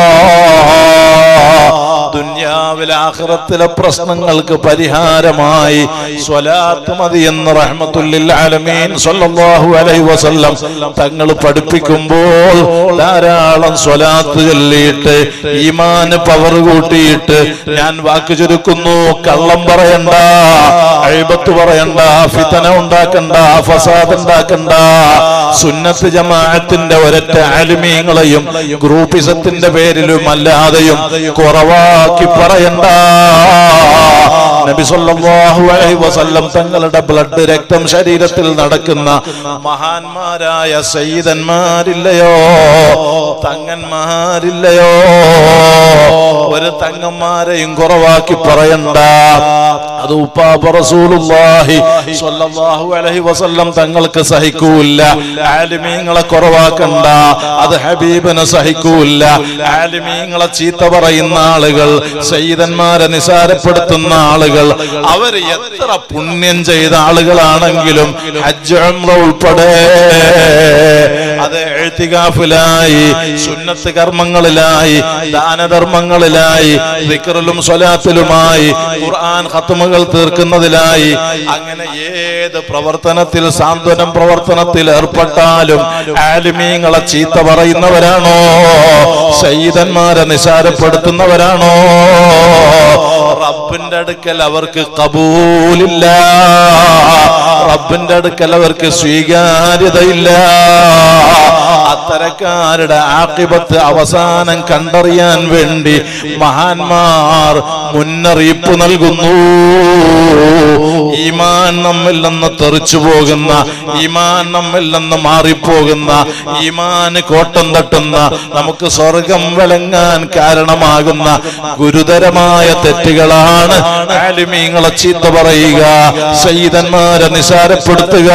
ദുനിയാവിലെ ആഖിറത്തിലെ പ്രശ്നങ്ങൾക്ക് പരിഹാരമായി സ്വലാത്ത് മതി എന്ന് റഹ്മത്തുൽ ആലമീൻ സ്വല്ലല്ലാഹു അലൈഹി വസല്ലം തങ്ങൾ പഠിപ്പിക്കുമ്പോൾ ധാരാളം സ്വലാത്ത് ചൊല്ലിയിട്ട് ഈമാൻ പവർ കൂട്ടിയിട്ട് ഞാൻ വാക്ക് ചുരുക്കുന്നു, കള്ളം പറയണ്ട, അയ്ബത്ത് പറയണ്ട, ഫിതന ഉണ്ടാക്കണ്ട, ഫസാദ് ഉണ്ടാക്കണ്ട, സുന്നത്ത് ജമാഅത്തിന്റെ ഒരൊറ്റ ആലിമീങ്ങളെയും ഗ്രൂപ്പിസത്തിന്റെ പേരിലും അല്ലാതെയും കുറവാക്കി പറയണ്ട. നബി സല്ലല്ലാഹു അലൈഹി വസല്ലം തങ്ങളുടെ ബ്ലഡ് രക്തം ശരീരത്തിൽ നടക്കുന്ന മഹാന്മാരായ സയ്യിദന്മാരില്ലയോ, തങ്ങന്മാരില്ലയോ, ഒരു തങ്ങന്മാരെയും കുറവാക്കി പറയണ്ട. അത് ഉപ്പാപ്പ റസൂലുള്ളാഹി സ്വല്ലല്ലാഹു അലൈഹി വസല്ലം തങ്ങൾക്ക് സഹിക്കൂല. ആലിമീങ്ങളെ കുറവാക്കണ്ട, അത് ഹബീബിന് സഹിക്കൂല. ആലിമീങ്ങളെ ചീത്ത പറയുന്ന ആളുകൾ, സയ്യിദന്മാരെ നിസാരപ്പെടുത്തുന്ന ആളുകൾ, അവർ എത്ര പുണ്യം ചെയ്ത ആളുകളാണെങ്കിലും ഹജ്ജ് ഉംറ ഉൾപ്പെടെ അത് ഇഅ്തികാഫിലായി, സുന്നത്ത് കർമ്മങ്ങളിലായി, ദാനധർമ്മങ്ങളിലായി, ദിക്റിലും സ്വലാത്തിലുമായി, ഖുർആൻ ഖത്മുകൾ തീർക്കുന്നതിലായി, അങ്ങനെ ഏത് പ്രവർത്തനത്തിൽ സാന്ത്വനം പ്രവർത്തനത്തിൽ ഏർപ്പെട്ടാലും ആലിമീങ്ങളെ ചീത്ത പറയുന്നവരാണോ, സയ്യിദന്മാരെ നിസാരപ്പെടുത്തുന്നവരാണോ, റബ്ബിന്റെ അടുക്കൽ അവർക്ക് ഖബൂലില്ല, റബ്ബിന്റെ അടുക്കൽ അവർക്ക് സ്വീകാര്യതയില്ല. അത്തരക്കാരുടെ ആഖിബത്ത് അവസാനം കണ്ടറിയാൻ വേണ്ടി മഹാന്മാർ മുന്നറിയിപ്പ് നൽകുന്നു. ഈമാൻ നമ്മിൽ നിന്ന് തെറിച്ചു പോകുന്ന, ഈമാൻ നമ്മിൽ നിന്ന് മാറിപ്പോകുന്ന, ഈമാൻ കോട്ടം തട്ടുന്ന, നമുക്ക് സ്വർഗം വിളങ്ങാൻ കാരണമാകുന്ന ഗുരുതരമായ തെറ്റുകളാണ് ആലിമീങ്ങളെ ചീത്ത പറയുക, സയ്യിദന്മാരെ നിസാരപ്പെടുത്തുക.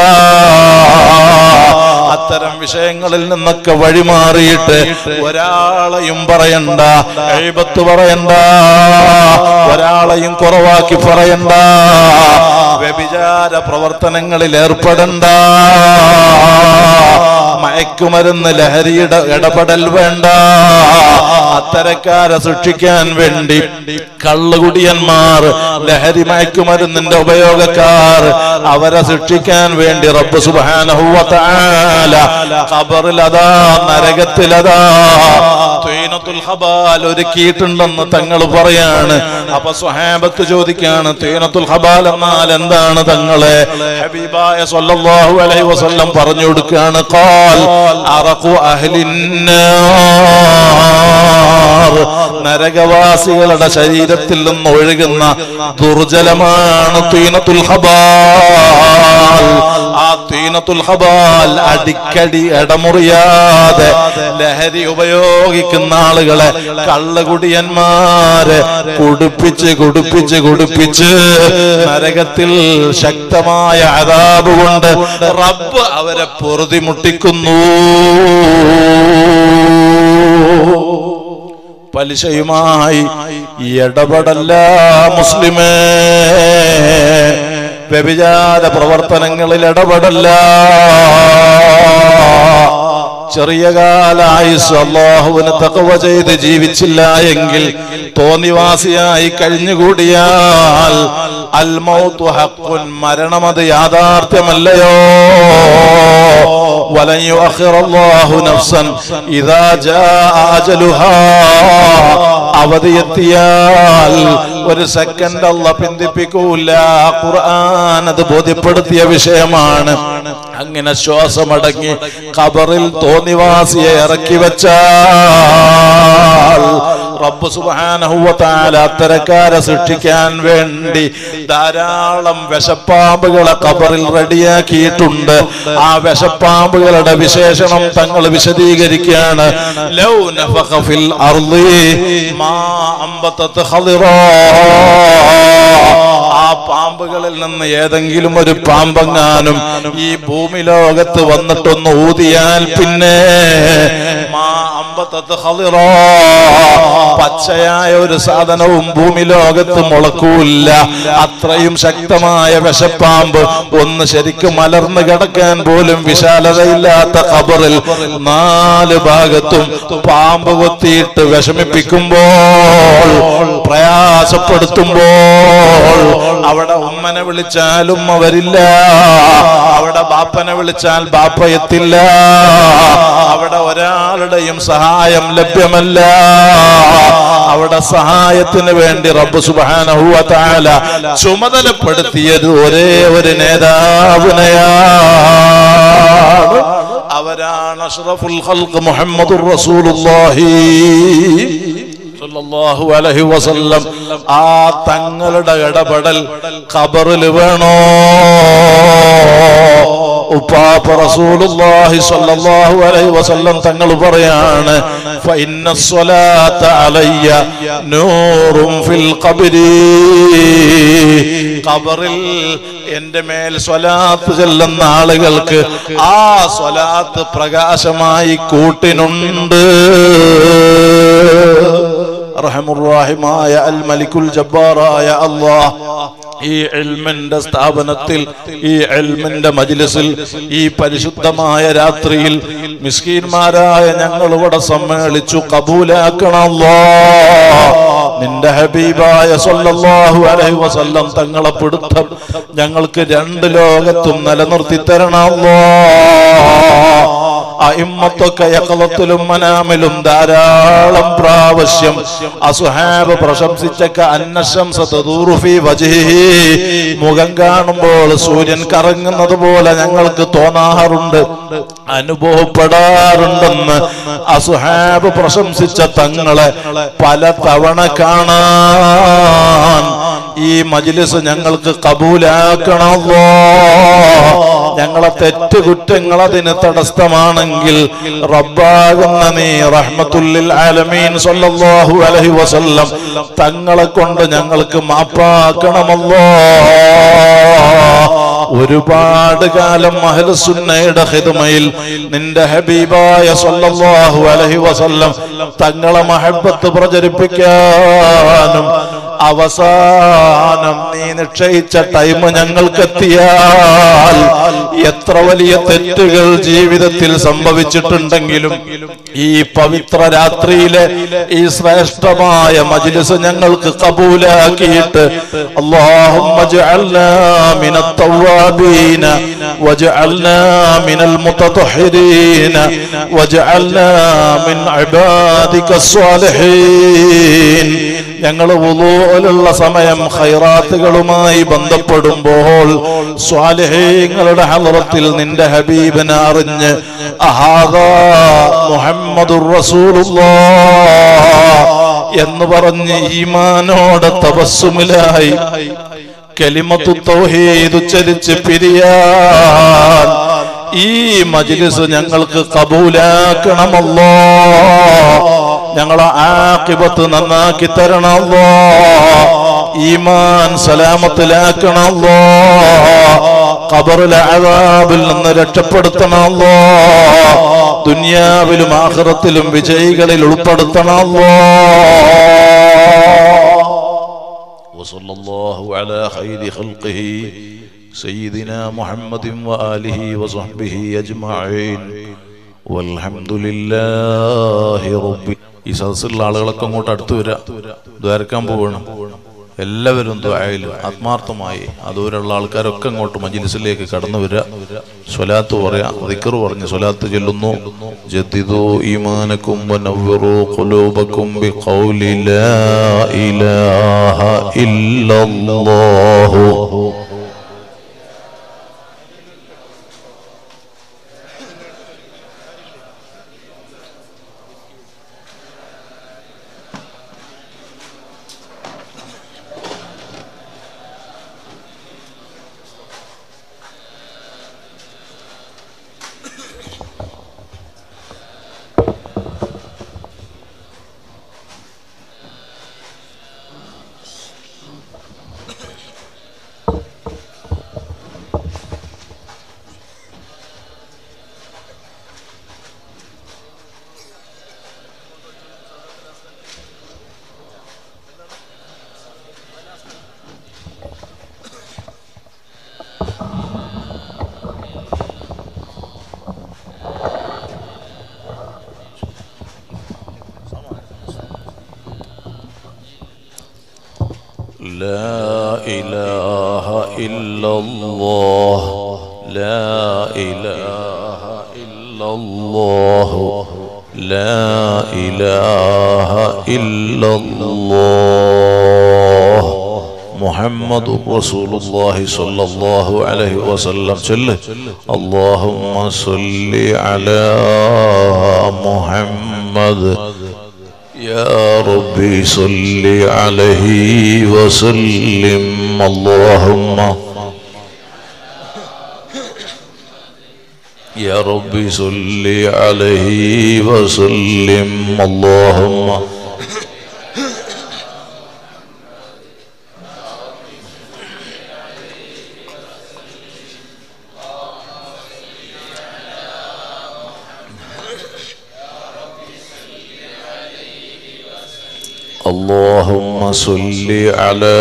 അത്തരം വിഷയങ്ങളിൽ നിന്നൊക്കെ വഴിമാറിയിട്ട് ഒരാളെയും പറയണ്ട, ഗീബത്ത് പറയണ്ട, ഒരാളെയും കുറവാക്കി പറയണ്ട, വ്യഭിചാര പ്രവർത്തനങ്ങളിൽ ഏർപ്പെടണ്ട, മയക്കുമരുന്ന് ലഹരിയുടെ ഇടപെടൽ വേണ്ട. അത്തരക്കാരെ സൃഷ്ടിക്കാൻ വേണ്ടി കള്ളുകുടിയന്മാർ, ലഹരി മയക്കുമരുന്നിന്റെ ഉപയോഗക്കാർ, അവരെ സൃഷ്ടിക്കാൻ വേണ്ടി റബ്ബ് സുബ്ഹാനഹു വ തആല ഖബറിലതാ, നരകത്തിലതാ തീനത്തുൽ ഖബാൽ ഒരുക്കിയിട്ടുണ്ടെന്ന് തങ്ങൾ പറയാണ്. അപ്പൊ സ്വഹാബത്ത് ചോദിക്കാണ്, തീനത്തുൽ ഖബാൽ എന്നാൽ എന്താണ് തങ്ങളെ? ഹബീബായ സ്വല്ലല്ലാഹു അലൈഹി വസല്ലം പറഞ്ഞു കൊടുക്കുകയാണ്, ഖാൽ അറഖു അഹ്ലിന്നാർ, നരകവാസികളുടെ ശരീരത്തിൽ നിന്ന് ഒഴുകുന്ന ദുർജലമാണ് തീനത്തുൽ ഖബാൽ. ആ തീനത്തുൽ ഖബാൽ അടിക്കടി ഇടമുറിയാതെ ലഹരി ഉപയോഗിക്കുന്ന ആളുകളെ, കള്ളുകുടിയന്മാരെ കുടിപ്പിച്ച് കുടിപ്പിച്ച് കുടിപ്പിച്ച് നരകത്തിൽ ശക്തമായ അദാബ് കൊണ്ട് റബ്ബ് അവരെ പൊറുതിമുട്ടിക്കുന്നു. പലിശയുമായി ഇടപെടല്ല മുസ്ലിമേ, വ്യഭിചാര പ്രവർത്തനങ്ങളിൽ ഇടപെടല്ല. ചെറിയ കാലായുസ് അല്ലാഹുവിനെ തഖ്വ ചെയ്ത് ജീവിച്ചില്ല എങ്കിൽ, തോന്നിവാസിയായി കഴിഞ്ഞുകൂടിയാൽ അൽ മൗതു ഹഖ്ഖുൻ, മരണമത് യാഥാർത്ഥ്യമല്ലയോ? വലൻ യുഅഖിറല്ലാഹു നഫ്സൻ ഇദാ ജാഅ അജലുഹാ, അവധിയെത്തിയാൽ ഒരു സെക്കൻഡ് അല്ലാഹ് പിന്തിപ്പിക്കൂല. ഖുർആൻ അത് ബോധ്യപ്പെടുത്തിയ വിഷയമാണ്. അങ്ങനെ ശ്വാസമടങ്ങി ഖബറിൽ തോന്നിവാസിയെ ഇറക്കി വെച്ചാൽ റബ്ബ് സുബ്ഹാനഹു വ തആല അത്തരക്കാരെ സൃഷ്ടിക്കാൻ വേണ്ടി ധാരാളം വിഷപ്പാമ്പുകളെ ഖബറിൽ റെഡിയാക്കിയിട്ടുണ്ട്. ആ വിഷപ്പാമ്പുകളുടെ വിശേഷണം തങ്ങൾ വിശദീകരിക്കുകയാണ്. ലൗ നഫഖ ഫിൽ അർളി മാ അംബതത് ഖളിറാ, ആ പാമ്പുകളിൽ നിന്ന് ഏതെങ്കിലും ഒരു പാമ്പെങ്ങാനും ഈ ഭൂമി ലോകത്ത് വന്നിട്ടൊന്ന് ഊതിയാൽ പിന്നെ പച്ചയായ ഒരു സാധനവും ഭൂമി ലോകത്ത് മുളക്കൂല്ല. അത്രയും ശക്തമായ വിഷപ്പാമ്പ്. ഒന്ന് ശരിക്കും മലർന്നു കിടക്കാൻ പോലും വിശാലതയില്ലാത്ത ഖബറിൽ നാല് ഭാഗത്തും പാമ്പ് കൊത്തിയിട്ട് വിഷമിപ്പിക്കുമ്പോൾ, പ്രയാസപ്പെടുത്തുമ്പോൾ, അവിടെ ഉമ്മനെ വിളിച്ചാൽ ഉമ്മ വരില്ല, അവിടെ ബാപ്പനെ വിളിച്ചാൽ ബാപ്പ എത്തില്ല, അവിടെ ഒരാളുടെയും സഹായം ലഭ്യമല്ല. അവിടെ സഹായത്തിന് വേണ്ടി റബ്ബ് സുബ്ഹാനഹു വ തആല ചുമതലപ്പെടുത്തിയത് ഒരേ ഒരു നേതാവിനെയാണ്. അവരാണ് അഷ്റഫുൽ ഖൽഖ് മുഹമ്മദുർ റസൂലുള്ളാഹി സല്ലല്ലാഹു അലൈഹി വസല്ലം. ആ തങ്ങളുടെ ഇടപെടൽ ഖബറിൽ വേണോ? ഉപ്പാപ്പ റസൂലുള്ളാഹി സ്വല്ലല്ലാഹു അലൈഹി വസല്ലം തങ്ങൾ പറയാണ്, ഫഇന്ന സ്വലാത അലയ്യ നൂറുൻ ഫിൽ ഖബ്രി. ഖബറിൽ എൻ്റെ മേൽ സ്വലാത്ത് ചൊല്ലുന്ന ആളുകൾക്ക് ആ സ്വലാത്ത് പ്രകാശമായി കൂട്ടിനുണ്ട്. റഹ്മുർ-റഹീമായ അൽ മലിക്കുൽ ജബ്ബാറായ അല്ലാഹ് ഈ ഇൽമിന്റെ സ്ഥാപനത്തിൽ, ഈ ഇൽമിന്റെ മജ്ലിസിൽ, ഈ പരിശുദ്ധമായ രാത്രിയിൽ മിസ്കീന്മാരായ ഞങ്ങൾ ഇവിടെ സമ്മേളിച്ചു. കബൂലാക്കണം അല്ലാഹ്. നിന്റെ ഹബീബായ സല്ലല്ലാഹു അലൈഹി വസല്ലം തങ്ങളെ പിടുത്തം ഞങ്ങൾക്ക് രണ്ട് ലോകത്തും നിലനിർത്തി തരണം അല്ലാഹ്. അഇമ്മത്തൊക്കെ യഖലത്തിലും മനാമിലും ധാരാളം പ്രാവശ്യം അസ്ഹാബ് പ്രശംസിച്ചക്ക അന്നശംസ തദൂറു ഫീ വജ്ഹിഹി. മുഖം കാണുമ്പോൾ സൂര്യൻ കറങ്ങുന്നത് പോലെ ഞങ്ങൾക്ക് തോന്നാറുണ്ട്, അനുഭവപ്പെടാറുണ്ടെന്ന് അസ്ഹാബ് പ്രശംസിച്ച തങ്ങളെ പല തവണ കാണാൻ ഈ മജ്ലിസ് ഞങ്ങൾക്ക് കബൂലാക്കണമല്ലോ. ഞങ്ങളെ തെറ്റുകുറ്റങ്ങൾ അതിന് തടസ്സമാണെങ്കിൽ റബ്ബാകുന്ന നീ റഹ്മത്തുല്ലിൽ ആലമീൻ സല്ലല്ലാഹു അലൈഹി വസല്ലം തങ്ങളെ കൊണ്ട് ഞങ്ങൾക്ക് മാപ്പാക്കണമല്ലോ. ഒരുപാട് കാലം അഹ്ലുസുന്നയുടെ ഖിദ്മയിൽ നിന്റെ ഹബീബായ സല്ലല്ലാഹു അലൈഹി വസല്ലം തങ്ങളെ മഹബ്ബത്ത് പ്രചരിപ്പിക്കാനും അവസാനം നീ നിശ്ചയിച്ച ടൈം ഞങ്ങൾക്കെത്തിയാൽ എത്ര വലിയ തെറ്റുകൾ ജീവിതത്തിൽ സംഭവിച്ചിട്ടുണ്ടെങ്കിലും ഈ പവിത്ര രാത്രിയിലെ ഈ ശ്രേഷ്ഠമായ മജ്ലിസ് ഞങ്ങൾക്ക് കബൂലാക്കിയിട്ട് അല്ലാഹുമ്മ ജഅൽനാ മിനൽ തവ്വാബീന വജഅൽനാ മിനൽ മുതതഹിരീന വജഅൽനാ മിൻ ഇബാദികസ് സ്വാലിഹീൻ. ഞങ്ങൾ വുളൂലുള്ള സമയം ഖൈറാത്തുകളുമായി ബന്ധപ്പെടുമ്പോൾ സ്വാലിഹീങ്ങളുടെ ഹളറത്തിൽ നിന്റെ ഹബീബിനെ അറിഞ്ഞ് അഹാദാ മുഹമ്മദുർ റസൂലുള്ളാഹ് എന്ന് പറഞ്ഞ് ഈമാനോടെ തബസ്സുമിലായി കലിമത്തു തൗഹീദ് ഉച്ചരിച്ച് പിരിയാൻ ഈ മജ്ലിസ് ഞങ്ങൾക്ക് കബൂലാക്കണമല്ലോ. ഞങ്ങളെ ആഖിബത്ത് നന്നാക്കി തരണമല്ലോ. ഈമാൻ സലാമത്തിലാക്കണമല്ലോ. ഖബറിലെ അദാബിൽ നിന്ന് രക്ഷപ്പെടുത്തണമല്ലോ. ദുനിയാവിലും ആഖിറത്തിലും വിജയികളിൽ ഉൾപ്പെടുത്തണമല്ലോ. വസല്ലല്ലാഹു അലാ ഖൈരി ഖൽഖിഹി സയ്യിദിനാ മുഹമ്മദിൻ വആലിഹി വസഹ്ബിഹി അജ്മഈൻ വൽഹംദുലില്ലാഹി റബ്ബി. ഈ സദസ്സിലുള്ള ആളുകളൊക്കെ അങ്ങോട്ട് അടുത്ത് വരാ, ദ്വാരക്കാൻ പോവണം. എല്ലാവരും ദുആയിൽ ആത്മാർത്ഥമായി അതുവരെയുള്ള ആൾക്കാരൊക്കെ അങ്ങോട്ട് മജ്ലിസിലേക്ക് കടന്നു വരിക. സ്വലാത്ത് പറയാ, ദിക്ർ പറഞ്ഞ് സ്വലാത്ത് ചൊല്ലുന്നു. ജദ്ദിദു ഈമാനകും വനവ്വിറു ഖുലൂബകും ബിഖൗലി ലാ ഇലാഹ ഇല്ലല്ലാഹു. لا إله إلا الله لا إله إلا الله لا إله إلا الله محمد رسول الله صلى الله عليه وسلم صلى اللهم صل على محمد يا ربي صل عليه وسلم اللهم يا ربي صل عليه وسلم اللهم اللهم صل على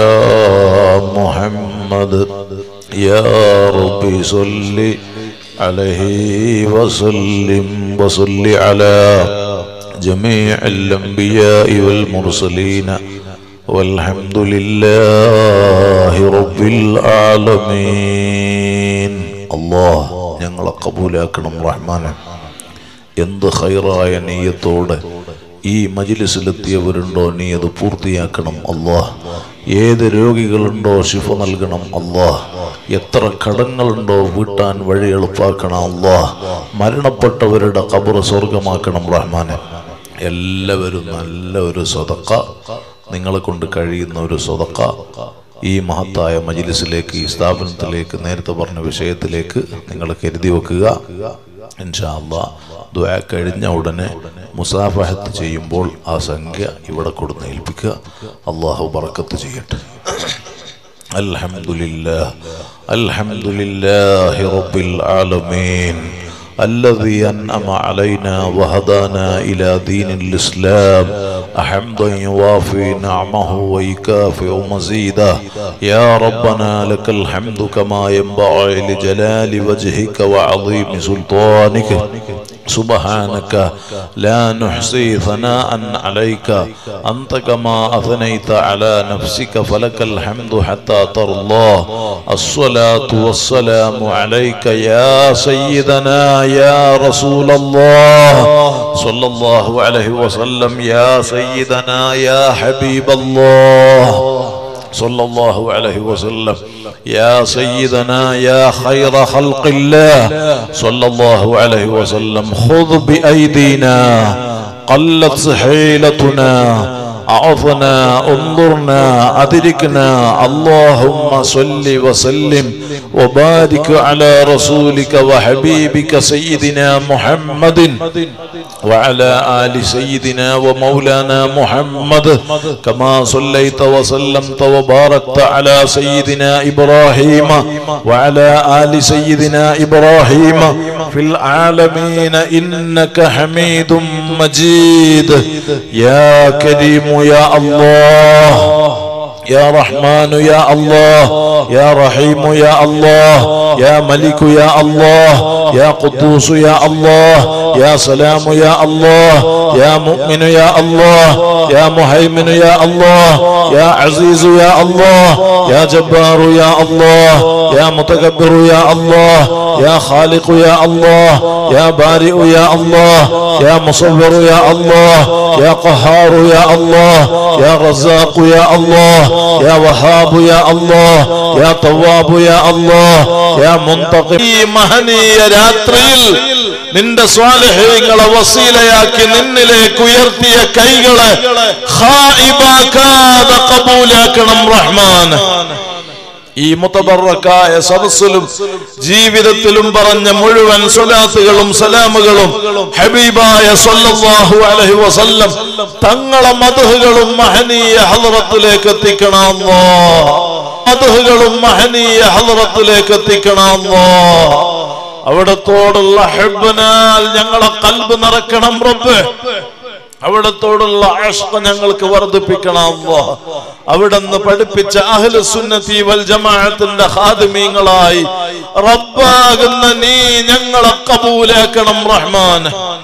محمد يا ربي صل عليه وسلم وصل على جميع الأنبياء والمرسلين والحمد لله رب العالمين الله ഞങ്ങളെ കബൂലാക്കണം റഹ്മാനെ എന്ത് ഖൈറായ നിയ്യത്തോടെ ഈ മജ്‌ലിസിലെത്തിയവരുണ്ടോ നീ അത് പൂർത്തിയാക്കണം അല്ലാഹ് ഏത് രോഗികളുണ്ടോ ശിഫ നൽകണം അല്ലാഹ് എത്ര കടങ്ങളുണ്ടോ വീട്ടാൻ വഴി എളുപ്പാക്കണം അല്ലാഹ് മരണപ്പെട്ടവരുടെ ഖബർ സ്വർഗ്ഗമാക്കണം റഹ്മാനെ എല്ലാവരും നല്ല ഒരു സദഖ നിങ്ങളെ കൊണ്ട് കഴിയുന്ന ഒരു സദഖ ഈ മഹത്തായ മജ്‌ലിസിലേക്ക് ഈ സ്ഥാപനത്തിലേക്ക് നേരത്തെ പറഞ്ഞ വിഷയത്തിലേക്ക് നിങ്ങൾ കരുതി വെക്കുക ഇൻഷാ അല്ലാഹ് ദുആ കഴിഞ്ഞ ഉടനെ മുസാഫഹത്ത് ചെയ്യുമ്പോൾ ആ സംഖ്യ ഇവിടെ കൊടുന്ന് ഏൽപ്പിക്കുക അല്ലാഹു ബറക്കത്ത് ചെയ്യട്ടെ അൽഹംദുലില്ലാഹ് അൽഹംദുലില്ലാഹി റബ്ബിൽ ആലമീൻ الذي أنعم علينا وهدانا إلى دين الإسلام حمدا يوافي نعمه ويكافئ مزيدا يا ربنا لك الحمد كما ينبغي لجلال وجهك وعظيم سلطانك سبحانك لا نحصي ثناء عليك أنت كما أثنيت على نفسك فلك الحمد حتى ترضى الصلاة والسلام عليك يا سيدنا يا رسول الله صلى الله عليه وسلم يا سيدنا يا حبيب الله صلى الله عليه وسلم يا سيدنا يا خير خلق الله صلى الله عليه وسلم خذ بأيدينا قلت حيلتنا أعظنا انظرنا أدركنا اللهم صل وسلم وبارك على رسولك وحبيبك سيدنا محمد وعلى آل سيدنا ومولانا محمد كما صليت وسلمت وباركت على سيدنا إبراهيم وعلى آل سيدنا إبراهيم في العالمين إنك حميد مجيد يا كريم يا الله يا رحمن يا الله يا رحيم يا الله يا ملك يا الله يا قدوس يا الله يا سلام يا الله يا مؤمن يا الله يا مهيمن يا الله يا عزيز يا الله يا جبار يا الله يا متكبر يا الله يا خالق يا الله يا بارئ يا الله يا مصور يا الله يا قهار يا الله يا رزاق يا الله يا وهاب يا الله يا تواب يا الله يا منتقم مهنيയ രാത്രിയിൽ നിന്റെ സ്വാലിഹീങ്ങളെ വസീലയാക്കി നിന്നിലേക്ക് ഉയർത്തിയ കൈകളെ ഖായിബാകാതെ ഖബൂലാക്കണം റഹ്മാൻ ഈ മുതബറക്കായ സദസ്സിലും ജീവിതത്തിലും പറഞ്ഞ മുഴുവൻ സ്വലാത്തുകളും സലാമുകളും ഹബീബായ സ്വല്ലല്ലാഹു അലൈഹി വസല്ലം തങ്ങളെ മദ്ഹുകളും മഹനീയ ഹളറത്തിലേക്ക് എത്തിക്കണം അല്ലാഹ് മദ്ഹുകളും മഹനീയ ഹളറത്തിലേക്ക് എത്തിക്കണം അല്ലാഹ് അവിടത്തോടുള്ള ഹബ്ബനാൽ ഞങ്ങളെ ഖൽബ് നിറക്കണം റബ്ബേ അവിടത്തോടുള്ള ഇഷ്ഖ് ഞങ്ങൾക്ക് വർദ്ധിപ്പിക്കണം അല്ലാഹ് അവിടുന്ന് പഠിപ്പിച്ച അഹ്ലു സുന്നത്തി വൽ ജമാഅത്തിന്റെ ഖാദിമീങ്ങളായി റബ്ബാകുന്ന നീ ഞങ്ങളെ ഖബൂലാക്കണം റഹ്മാൻ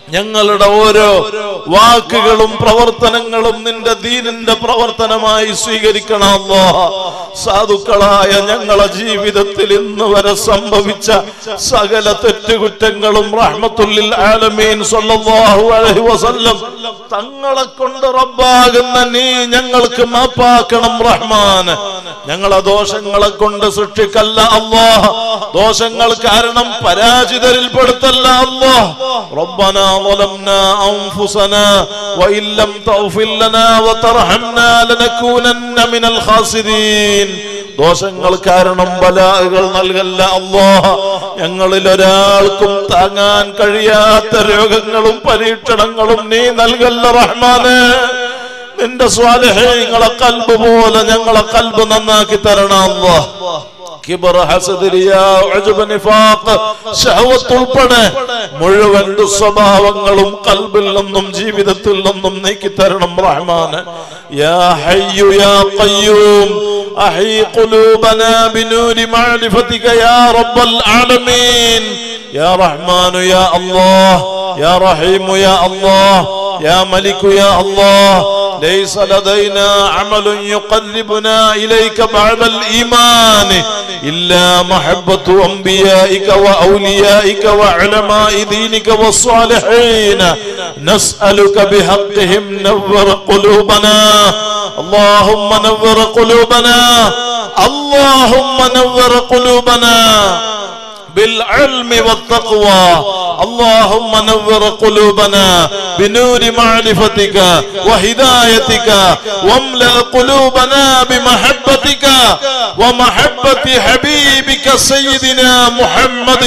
ഞങ്ങളുടെ ഓരോ വാക്കുകളും പ്രവർത്തനങ്ങളും നിന്റെ ദീനിന്റെ പ്രവർത്തനമായി സ്വീകരിക്കണം അല്ലാഹ്. സാധുക്കളായ ഞങ്ങളെ ജീവിതത്തിൽ ഇന്ന് വരെ സംഭവിച്ച സകല തെറ്റുകുറ്റങ്ങളും റഹ്മത്തുൽ ആലമീൻ സ്വല്ലല്ലാഹു അലൈഹി വസല്ലം തങ്ങളെ കൊണ്ട് റബ്ബാകുന്ന നീ ഞങ്ങൾക്ക് മാപ്പാക്കണം റഹ്മാൻ. ഞങ്ങളെ ദോഷങ്ങളെ കൊണ്ട് സൃഷ്ടിക്കല്ല അല്ലാഹ്, ദോഷങ്ങൾ കാരണം പരാജിതരിൽ പെടുത്തല്ല അല്ലാഹ്. റബ്ബനാ ظلمنا أنفسنا وإن لم تغفر لنا وترحمنا لنكونن من الخاسرين. ദോഷങ്ങൾ കാരണം ബലാകൾ നൽകല്ല അല്ലാഹ്. ഞങ്ങളിൽ ഒരാൾക്കും താങ്ങാൻ കഴിയാത്ത രോഗങ്ങളും പരീക്ഷണങ്ങളും നീ നൽകല്ല റഹ്മാനേ. നിന്റെ സ്വാലിഹീങ്ങളെ ഖൽബ് പോലെ ഞങ്ങളെ ഖൽബ് നന്നാക്കി തരണം അല്ലാഹ്. കിബർ, ഹസദ്, റിയാ, ഉജ്ബ്, നിഫാഖ്, ശഹവത്ത് ഉൾപ്പെടെ മുഴുവൻ ദുസ്വഭാവങ്ങളും ഖൽബിൽ നിന്നും ജീവിതത്തിൽ നിന്നും നീക്കി തരണം റഹ്മാനെ. യാ ഹയ്യു യാ ഖയ്യൂം അഹി ഖുലൂബനാ ബിനൂരി മഅരിഫതിക യാ റബ്ബൽ ആലമീൻ. യാ റഹ്മാനു യാ അല്ലാഹ്, യാ റഹീമു യാ അല്ലാഹ്, യാ മലികു യാ അല്ലാഹ്. ليس لدينا عمل يقربنا إليك بعد الإيمان إلا محبة أنبيائك وأوليائك وعلماء دينك والصالحين. نسألك بحقهم نور قلوبنا. اللهم نور قلوبنا، اللهم نور قلوبنا بالعلم والتقوى. اللهم نور قلوبنا بنور معرفتك وهدايتك، واملأ قلوبنا بمحبتك ومحبة حبيبك سيدنا محمد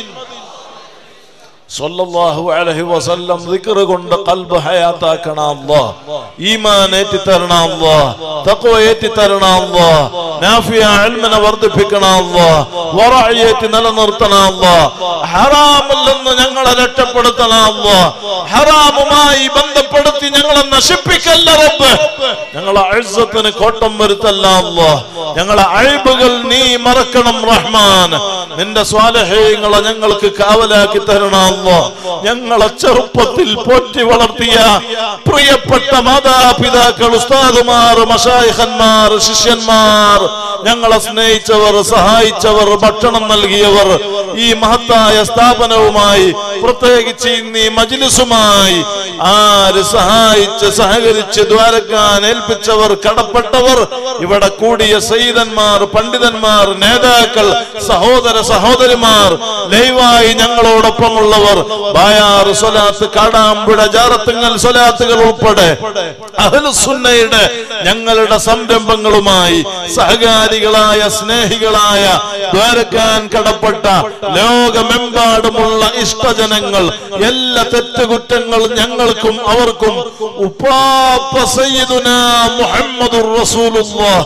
സല്ലല്ലാഹു അലൈഹി വസല്ലം. ദിക്ർ കൊണ്ട് ഖൽബ് ഹയാത്താക്കണം അല്ലാഹ്. ഈമാൻ ഏറ്റി തരണം അല്ലാഹ്. തഖ്വ ഏറ്റി തരണം അല്ലാഹ്. നാഫിയ ഇൽമിനെ വർദ്ധിപ്പിക്കണം അല്ലാഹ്. വറഅയേറ്റി നിലനിർത്തണം അല്ലാഹ്. ഹറാമിൽ നിന്ന് ഞങ്ങളെ രക്ഷപ്പെടുത്തണം അല്ലാഹ്. ഹറാമുമായി ബന്ധപ്പെടുത്തി ഞങ്ങളെ നശിപ്പിക്കല്ല റബ്ബ്. ഞങ്ങളെ ഇസ്സത്തിന് കോട്ടം വരുത്തല്ല അല്ലാഹ്. ഞങ്ങളെ അയ്ബുകൾ നീ മറക്കണം റഹ്മാൻ. നിന്റെ സ്വാലിഹീങ്ങളെ ഞങ്ങൾക്ക് കാവലാക്കി തരണം അല്ലാഹ്. ഞങ്ങളെ ചെറുപ്പത്തിൽ പോറ്റി വളർത്തിയ പ്രിയപ്പെട്ട മാതാപിതാക്കൾ, ഉസ്താദുമാർ, മശായിഖന്മാർ, ശിഷ്യന്മാർ, ഞങ്ങളെ സ്നേഹിച്ചവർ, സഹായിച്ചവർ, ഭക്ഷണം നൽകിയവർ, ഈ മഹത്തായ സ്ഥാപനവുമായി പ്രത്യേകിച്ച് ഇന്ന് ഈ മജ്ലിസുമായി ആര് സഹായിച്ച് സഹകരിച്ച് ദ്വാരക്കാൻ ഏൽപ്പിച്ചവർ, കടപ്പെട്ടവർ, ഇവിടെ കൂടിയ സയ്യിദന്മാർ, പണ്ഡിതന്മാർ, നേതാക്കൾ, സഹോദര സഹോദരിമാർ, ലൈവായി ഞങ്ങളോടൊപ്പമുള്ളവർ, ബായാർ സ്വലാത്ത്, കാടാമ്പുഴ, ജാറത്തുങ്ങൽ സ്വലാത്തുകൾ ഉൾപ്പെടെ അഹ്ലുസുന്നയുടെ ഞങ്ങളുടെ സംരംഭങ്ങളുമായി സഹകാരികളായ സ്നേഹികളായ ദ്വാരക്കാൻ കടപ്പെട്ട ലോകമെമ്പാടുമുള്ള ഇഷ്ടജനങ്ങൾ, എല്ലാ തെറ്റുകുറ്റങ്ങളും ഞങ്ങൾക്കും അവർക്കും ഉപ്പാപ്പ സയ്യിദുനാ മുഹമ്മദുർ റസൂലുള്ളാഹ്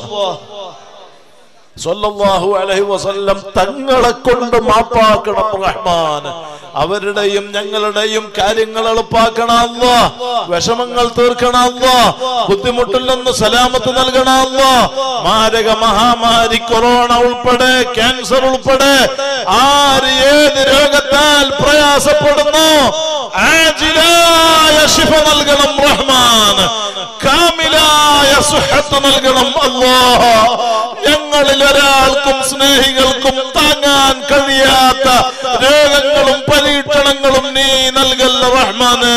സല്ലല്ലാഹു അലൈഹി വസല്ലം തങ്ങളെ കൊണ്ട് മാപ്പാക്കണം റഹ്മാൻ. അവരുടെയും ഞങ്ങളുടെയും കാര്യങ്ങൾ എളുപ്പാക്കണം അല്ലാഹ്. വിഷമങ്ങൾ തീർക്കണം അല്ലാഹ്. ബുദ്ധിമുട്ടിൽ നിന്ന് സലാമത്ത് നൽകണം അല്ലാഹ്. മാരക മഹാമാരി കൊറോണ ഉൾപ്പെടെ, ക്യാൻസർ ഉൾപ്പെടെ ആര് ഏത് രോഗത്താൽ പ്രയാസപ്പെടുന്നു ആജിലായ ശിഫ നൽകണം റഹ്മാൻ. കാമിലായ സുഹത്ത് നൽകണം അല്ലാഹ്. ഞങ്ങളിൽ ഒരാൾക്കും സ്നേഹികൾക്കും താങ്ങാൻ കഴിയാത്ത രോഗങ്ങളും പരീക്ഷണങ്ങളും നീ നൽകല്ല റഹ്മാന്.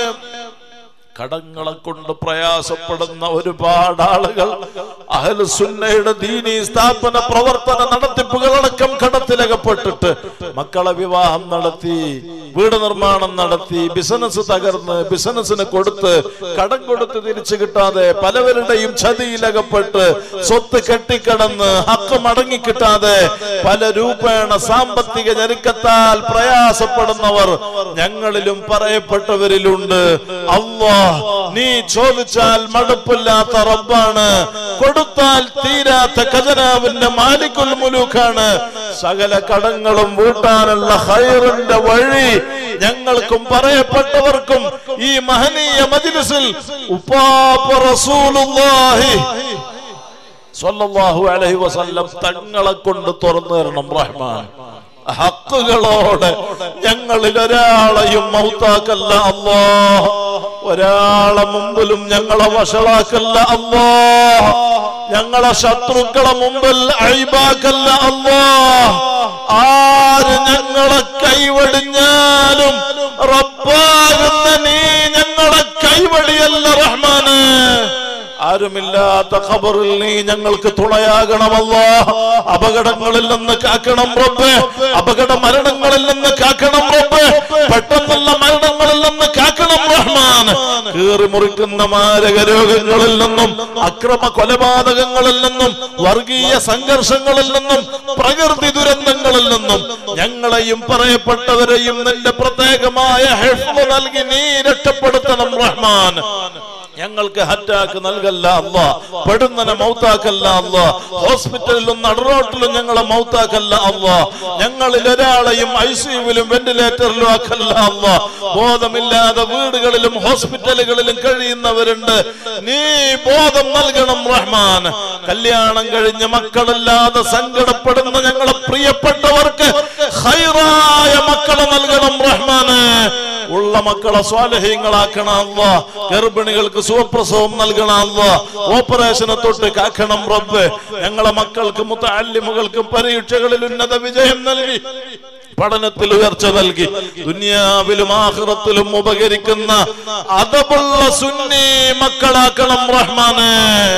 കടങ്ങളെ കൊണ്ട് പ്രയാസപ്പെടുന്ന ഒരുപാട് ആളുകൾ അഹ്ലുസുന്നയുടെ ദീനി സ്ഥാപന പ്രവർത്തന നടത്തിപ്പുകളടക്കം കടത്തിലകപ്പെട്ടിട്ട് മക്കളെ വിവാഹം നടത്തി, വീട് നിർമ്മാണം നടത്തി, ബിസിനസ് തകർന്ന്, ബിസിനസിന് കൊടുത്ത് കടം കൊടുത്ത് തിരിച്ചു കിട്ടാതെ പലവരുടെയും ചതിയിലകപ്പെട്ട് സ്വത്ത് കെട്ടിക്കിടന്ന് ഹക്ക് മടങ്ങി കിട്ടാതെ പല രൂപേണ സാമ്പത്തിക ഞെരുക്കത്താൽ പ്രയാസപ്പെടുന്നവർ ഞങ്ങളിലും പറയപ്പെട്ടവരിലുണ്ട്. അല്ലാഹ്, നീ ചോദിച്ചാൽ മടുപ്പില്ലാത്ത റബ്ബാണ്, കൊടുത്താൽ തീരാത്ത ഖജനാവിന്റെ മാലിക്കുൽ മുലൂക്കാണ്. സകല കടങ്ങളും വീട്ടാനുള്ള ഖൈറിന്റെ വഴി ഞങ്ങൾക്കും പറയപ്പെട്ടവർക്കും ഈ മഹനീയ മജ്ലിസിൽ ഉപ്പാപ്പ റസൂലുള്ളാഹി സ്വല്ലല്ലാഹു അലൈഹി വസല്ലം തങ്ങളെ കൊണ്ട് തുറന്നു തരണം റഹ്മാൻ. ഹക്കുകളോടെ ഞങ്ങളിൽ ഒരാളെയും മൗത്താക്കല്ല അല്ലാഹ്. ഒരാളെ മുമ്പിലും ഞങ്ങളെ വഷളാക്കല്ല അല്ലാഹ്. ഞങ്ങളെ ശത്രുക്കളെ മുമ്പിൽ അയ്ബാക്കല്ല അല്ലാഹ്. ആര് ഞങ്ങളെ കൈവടിഞ്ഞാലും റബ്ബാകുന്ന നീ ഞങ്ങളെ കൈവടിയല്ല റഹ്മാനേ. ആരുമില്ലാത്ത ഖബറിൽ നീ ഞങ്ങൾക്ക് തുണയാകണം അല്ലാഹ്. അപകടങ്ങളിൽ നിന്ന് കാക്കണം റബ്ബേ. അപകട മരണങ്ങളിൽ നിന്ന് കാക്കണം റബ്ബേ. പെട്ടെന്നുള്ള മരണങ്ങളിൽ നിന്ന് കാക്കണം റഹ്മാൻ. കീറി മുറിക്കുന്ന മാരക രോഗങ്ങളിൽ നിന്നും അക്രമ കൊലപാതകങ്ങളിൽ നിന്നും വർഗീയ സംഘർഷങ്ങളിൽ നിന്നും പ്രകൃതി ദുരന്തങ്ങളിൽ നിന്നും ഞങ്ങളെയും പറയപ്പെട്ടവരെയും നിന്റെ പ്രത്യേകമായ ഹിഫ്ള് നൽകി നീ രക്ഷപ്പെടുത്തണം റഹ്മാൻ. ഞങ്ങൾക്ക് ഹറ്റാക്ക് നൽകല്ല അല്ലാഹ്. പെടുന്നനെ മൗത്താക്കല്ല അല്ലാഹ്. ഹോസ്പിറ്റലിലും നടുറോട്ടിലും ഞങ്ങളെ മൗത്താക്കല്ല അല്ലാഹ്. ഞങ്ങളിൽ ഒരാളെയും ഐസിയുവിലും വെന്റിലേറ്ററിലും ആക്കല്ല അല്ലാഹ്. ബോധമില്ലാതെ വീടുകളിലും ഹോസ്പിറ്റലുകളിലും കഴിയുന്നവരുണ്ട്. നീ ബോധം നൽകണം റഹ്മാൻ. കല്യാണം കഴിഞ്ഞ മക്കളില്ലാതെ സങ്കടപ്പെടുന്ന ഞങ്ങളെ പ്രിയപ്പെട്ടവർക്ക് ഖൈറായ മക്കളെ നൽകണം റഹ്മാനെ. ഉള്ള മക്കളെ സ്വാലിഹീങ്ങളാക്കണം അല്ലാഹ്. ഗർഭിണികൾക്ക് സുഖപ്രസവം നൽകണം അല്ലാഹ്. ഓപ്പറേഷനെ തൊട്ട് കാക്കണം റബ്ബേ. ഞങ്ങളെ മക്കൾക്ക് മുതഅല്ലിമുകൾക്ക് പരീക്ഷകളിൽ ഉന്നത വിജയം നൽകി പഠനത്തിൽ ഉയർച്ച നൽകി ദുനിയാവിലും ആഖിറത്തിലും ഉപകരിക്കുന്ന അദബുള്ള സുന്നി മക്കളാക്കണം റഹ്മാനേ.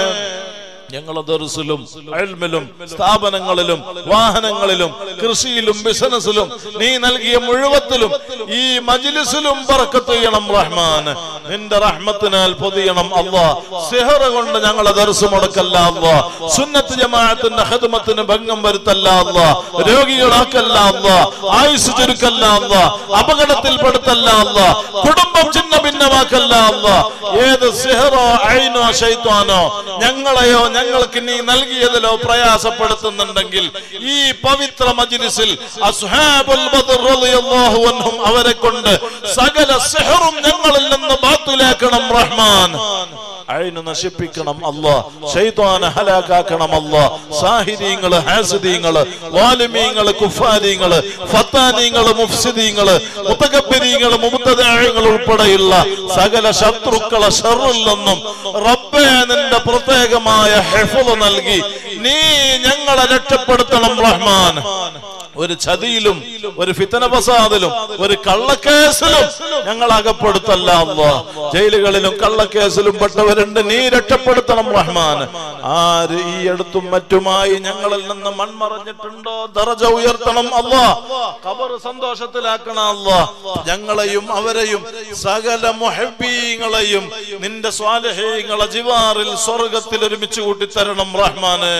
ഞങ്ങളെ ദർസിലും ഇൽമിലും സ്ഥാപനങ്ങളിലും വാഹനങ്ങളിലും കൃഷിയിലും ബിസിനസ്സിലും നീ നൽകിയ മുഴുവത്തിലും ഈ മജ്ലിസിലും ബർക്കത്ത് ചെയ്യണം റഹ്മാൻ. നിന്റെ റഹ്മത്തിനാൽ പൊതിയണം അല്ലാഹ്. സിഹർ കൊണ്ട് ഞങ്ങളെ ദർസ് മുടക്കല്ല അല്ലാഹ്. സുന്നത്ത് ജമാഅത്തിന്റെ ഖിദ്മത്തിന് ഭംഗം വരുത്തല്ല അല്ലാഹ്. രോഗികളാക്കല്ല അല്ലാഹ്. ആയുസ് ചുരുക്കല്ല അല്ലാഹ്. അപകടത്തിൽപ്പെടുത്തല്ല അല്ലാഹ്. കുടുംബം ചിന്ന ഭിന്നമാക്കല്ല അല്ലാഹ്. ഏത് സിഹറോ ഐനോ ശൈത്വാനോ ഞങ്ങളെയോ ഞങ്ങൾക്ക് നീ നൽകിയതിലോ പ്രയാസപ്പെടുത്തുന്നുണ്ടെങ്കിൽ ഈ പവിത്ര മജ്ലിസിൽ അസ്ഹാബുൽ ബദർ റളിയല്ലാഹു അൻഹും അവരെ കൊണ്ട് സകല സിഹറും ഞങ്ങളിൽ നിന്ന് ബാത്തിലാക്കണം റഹ്മാൻ. ഐന് നശിപ്പിക്കണം അല്ലാഹ്. ശൈത്വാനെ ഹലാക്കാക്കണം അല്ലാഹ്. സാഹിരീങ്ങള് ഹാസിദീങ്ങള് വാലിമീങ്ങള് കുഫാരീങ്ങള് ഫത്താനീങ്ങള് മുഫ്സിദീങ്ങള് മുതകബ്ബിരീങ്ങള് മുബ്തദഈങ്ങൾ ഉൾപ്പെടെയുള്ള സകല ശത്രുക്കളെ ശർറിൽ നിന്നും റബ്ബേ നിന്റെ പ്രത്യേകമായ ഹിഫ്ള് നൽകി നീ ഞങ്ങളെ രക്ഷപ്പെടുത്തണം റഹ്മാൻ. ഒരു ചതിയിലും ഒരു ഫിത്തന ഫസാദിലും ഒരു കള്ളക്കേസിലും ഞങ്ങൾ അകപ്പെടുത്തല്ല അല്ലാഹ്. ജയിലുകളിലും കള്ളക്കേസിലും പെട്ടവരുണ്ട്, നീ രക്ഷപ്പെടുത്തണം റഹ്മാൻ. ആര് ഈ അടുത്തും മറ്റുമായി ഞങ്ങളിൽ നിന്ന് മൺമറഞ്ഞിട്ടുണ്ടോ ദറജ ഉയർത്തണം അല്ലാഹ്. ഖബർ സന്തോഷത്തിലാക്കണം അല്ലാഹ്. ഞങ്ങളെയും അവരെയും സകല മുഹബ്ബീങ്ങളെയും നിന്റെ സ്വാലിഹീങ്ങളെ ജിവാറിൽ സ്വർഗ്ഗത്തിൽ ഒരുമിച്ച് കൂട്ടിത്തരണം റഹ്മാനേ.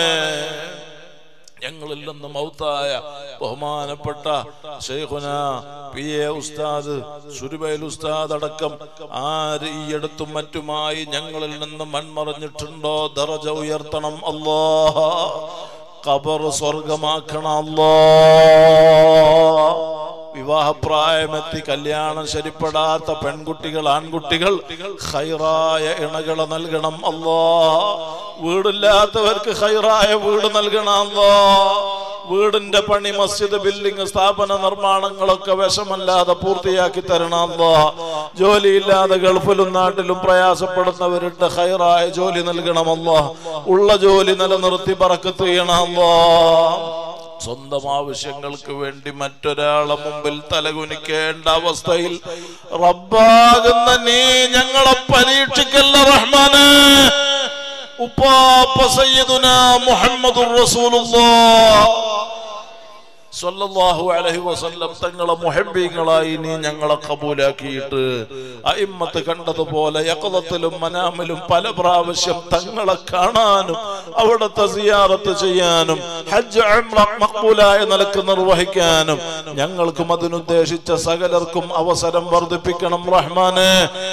ഞങ്ങളിൽ നിന്ന് മൗത്തായ ബഹുമാനപ്പെട്ട ശൈഖുനാ പി എ ഉസ്താദ് സുരുബൈൽ ഉസ്താദ് അടക്കം ആര് ഈ അടുത്തും മറ്റുമായി ഞങ്ങളിൽ നിന്ന് മൺമറഞ്ഞിട്ടുണ്ടോ ദറജ ഉയർത്തണം അല്ലാഹ്. ഖബർ സ്വർഗമാക്കണം അല്ലാഹ്. വിവാഹപ്രായമെത്തി കല്യാണം ശരിപ്പെടാത്ത പെൺകുട്ടികൾ ആൺകുട്ടികൾ ഖൈറായ ഇണകളെ നൽകണം അല്ലാഹ്. വീടില്ലാത്തവർക്ക് ഖൈറായ വീട് നൽകണം അല്ലാഹ്. വീടിന്റെ പണി മസ്ജിദ് ബിൽഡിംഗ് സ്ഥാപന നിർമ്മാണങ്ങളൊക്കെ വിഷമല്ലാതെ പൂർത്തിയാക്കി തരണം അല്ലാഹ്. ജോലിയില്ലാതെ ഗൾഫിലും നാട്ടിലും പ്രയാസപ്പെടുന്നവരുടെ ഖൈറായ ജോലി നൽകണം അല്ലാഹ്. ഉള്ള ജോലി നിലനിർത്തി ബറക്കത്ത് ചെയ്യണം അല്ലാഹ്. സ്വന്തം ആവശ്യങ്ങൾക്ക് വേണ്ടി മറ്റൊരാളെ മുമ്പിൽ തലകുനിക്കേണ്ട അവസ്ഥയിൽ റബ്ബാകുന്ന നീ ഞങ്ങളെ പരീക്ഷിക്കല്ല റഹ്മാനേ. ഉപ്പാപ്പ സയ്യിദുനാ മുഹമ്മദുർ റസൂലുള്ളാഹ് സ്വല്ലല്ലാഹു അലൈഹി വസല്ലം തങ്ങളെ മുഹബ്ബീങ്ങളായി നീ ഞങ്ങളെ കബൂലാക്കിയിട്ട് അയിമ്മത്ത് കണ്ടതുപോലെ യഖളത്തിലും മനാമിലും പല പ്രാവശ്യം തങ്ങളെ കാണാനും അവിടുത്തെ സിയാറത്ത് ചെയ്യാനും ഹജ്ജ് ഉംറ മഖ്ബൂലായ നിലക്ക് നിർവഹിക്കാനും ഞങ്ങൾക്കും അതിനുദ്ദേശിച്ച സകലർക്കും അവസരം വർദ്ധിപ്പിക്കണം റഹ്മാനേ.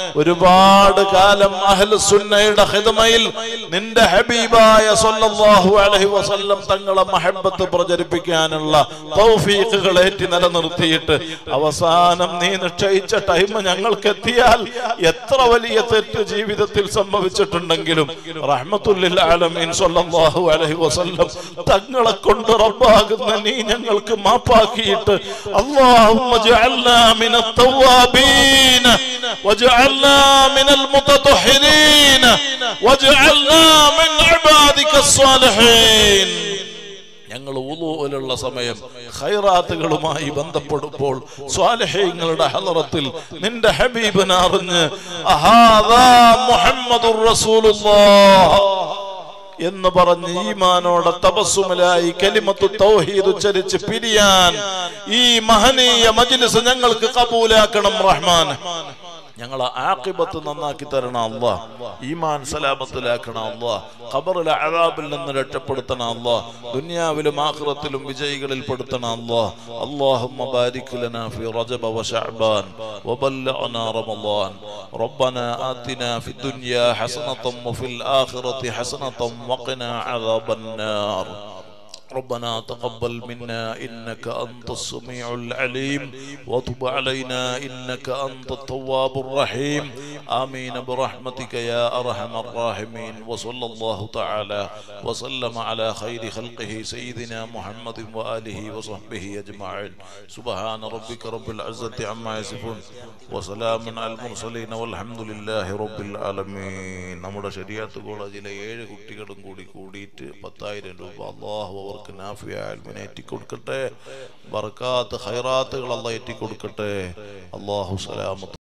ഒരുപാട് കാലം അഹ്ലുസ് സുന്നയുടെ ഖിദ്മയിൽ നിന്റെ ഹബീബായ സ്വല്ലല്ലാഹു അലൈഹി വസല്ലം തങ്ങളെ മഹബ്ബത്ത് പ്രചരിപ്പിക്കാനുള്ള തൗഫീഖുകൾ ഏറ്റി നിലനിർത്തിയിട്ട് അവസാനം നീ നിശ്ചയിച്ച ടൈം ഞങ്ങൾക്ക് എത്തിയാൽ എത്ര വലിയ തെറ്റ് ജീവിതത്തിൽ സംഭവിച്ചിട്ടുണ്ടെങ്കിലും റഹ്മത്തുൽ ലിൽ ആലമീൻ സ്വല്ലല്ലാഹു അലൈഹി വസല്ലം തങ്ങളെ കൊണ്ട് റബ്ബാകുന്ന നീ ഞങ്ങൾക്ക് മാപ്പാക്കിയിട്ട് അല്ലാഹുമ്മ ജഅൽനാ മിനത് തവ്വാബീൻ വജഅൽനാ മിനൽ മുതതഹിരീൻ വജഅൽനാ മിൻ ഇബാദികസ് സ്വാലിഹീൻ. ഞങ്ങൾ വുളൂഇലുള്ള സമയം ഖൈറാത്തുകളുമായി ബന്ധപ്പെടുമ്പോൾ സ്വാലിഹീങ്ങളുടെ ഹളറത്തിൽ നിന്റെ ഹബീബിനെ അറിഞ്ഞ് അഹാദാ മുഹമ്മദുർ റസൂലുള്ളാഹ് എന്ന് പറഞ്ഞ് ഈമാനോടെ തബസ്സുമിലായി കലിമത്തു തൗഹീദ് ഉച്ചരിച്ച് പിരിയാൻ ഈ മഹനീയ മജ്ലിസ് ഞങ്ങൾക്ക് കബൂലാക്കണം റഹ്മാൻ. ഞങ്ങളെ ആഖിബത്ത് നന്നാക്കി തരണം അല്ലാഹ്. ഈമാൻ സലാമത്തിലാക്കണം അല്ലാഹ്. ഖബറിലെ അദാബിൽ നിന്ന് രക്ഷപ്പെടുത്തണം അല്ലാഹ്. ദുനിയാവിലും ആഖിറത്തിലും വിജയികളിൽ പെടുത്തണം അല്ലാഹ്. അല്ലാഹുമ്മ ബാരിക് ലനാ ഫി റജബ വ ശഅബാൻ വബല്ലഗ്നാ റമളാൻ. റബ്ബനാ ആതിനാ ഫിദ് ദുനിയാ ഹസനതൻ വഫിൽ ആഖിറതി ഹസനതൻ വഖിനാ അദാബൻ നാർ. ربنا تقبل منا إنك أنت السميع العليم وتب علينا إنك أنت التواب الرحيم. آمين برحمتك يا أرحم الراحمين. وصلى الله تعالى وسلم على خير خلقه سيدنا محمد وآله وصحبه أجمعين. سبحان ربك رب العزة عما يصفون وسلام على المرسلين والحمد لله رب العالمين. നമ്മുടെ ശരീഅത്ത് കോളേജിലെ ഏഴ് കുട്ടികളും കൂടി കൂടിയിട്ട് പത്തായിരം രൂപ അല്ലാഹു അവർക്ക് നാഫിയായ ഇൽമിനെ ഏറ്റി കൊടുക്കട്ടെ. ബർക്കാത്ത് ഖൈറാത്തുകൾ അല്ലാഹു ഏറ്റി കൊടുക്കട്ടെ. അല്ലാഹു സലാമത്ത്